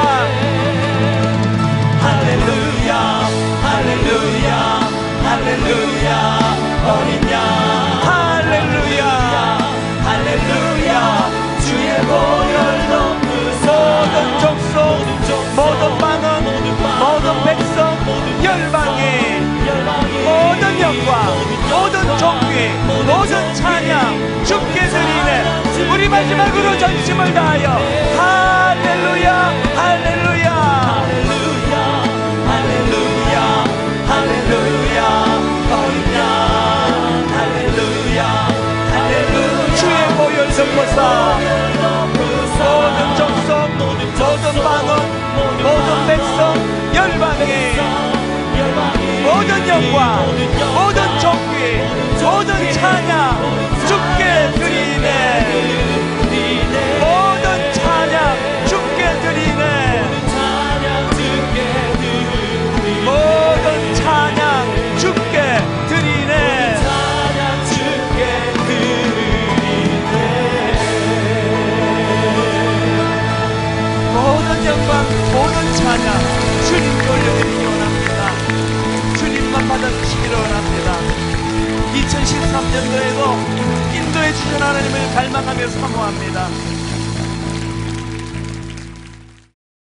Speaker 10: 할렐루야 할렐루야 할렐루야 어린 양
Speaker 1: 할렐루야
Speaker 10: 할렐루야 주의 보혈 높으사
Speaker 1: 모든 족속 모든 방언 모든 백성 열방이 모든 영광 모든 종귀 모든 찬양 주께 드리네. 우리 마지막으로 전심을 다하여 할렐루야 할렐루야
Speaker 10: 할렐루야 할렐루야 어린 양 할렐루야 할렐루야
Speaker 1: 주의 보혈 선포사 모든 족속 모든 방언 모든 백성 열방이 모든 영광 모든 종귀 모든 찬양 주께 드리네. 모든 찬양 주께 드리네. 모든 찬양 주께 드리네. 모든 영광 모든 찬양 주님께 올려드리기 원합니다. 주님만 받아주시기를 원합니다. 이천십삼 년도에도 인도해 주신 하나님을 갈망하며 사모합니다.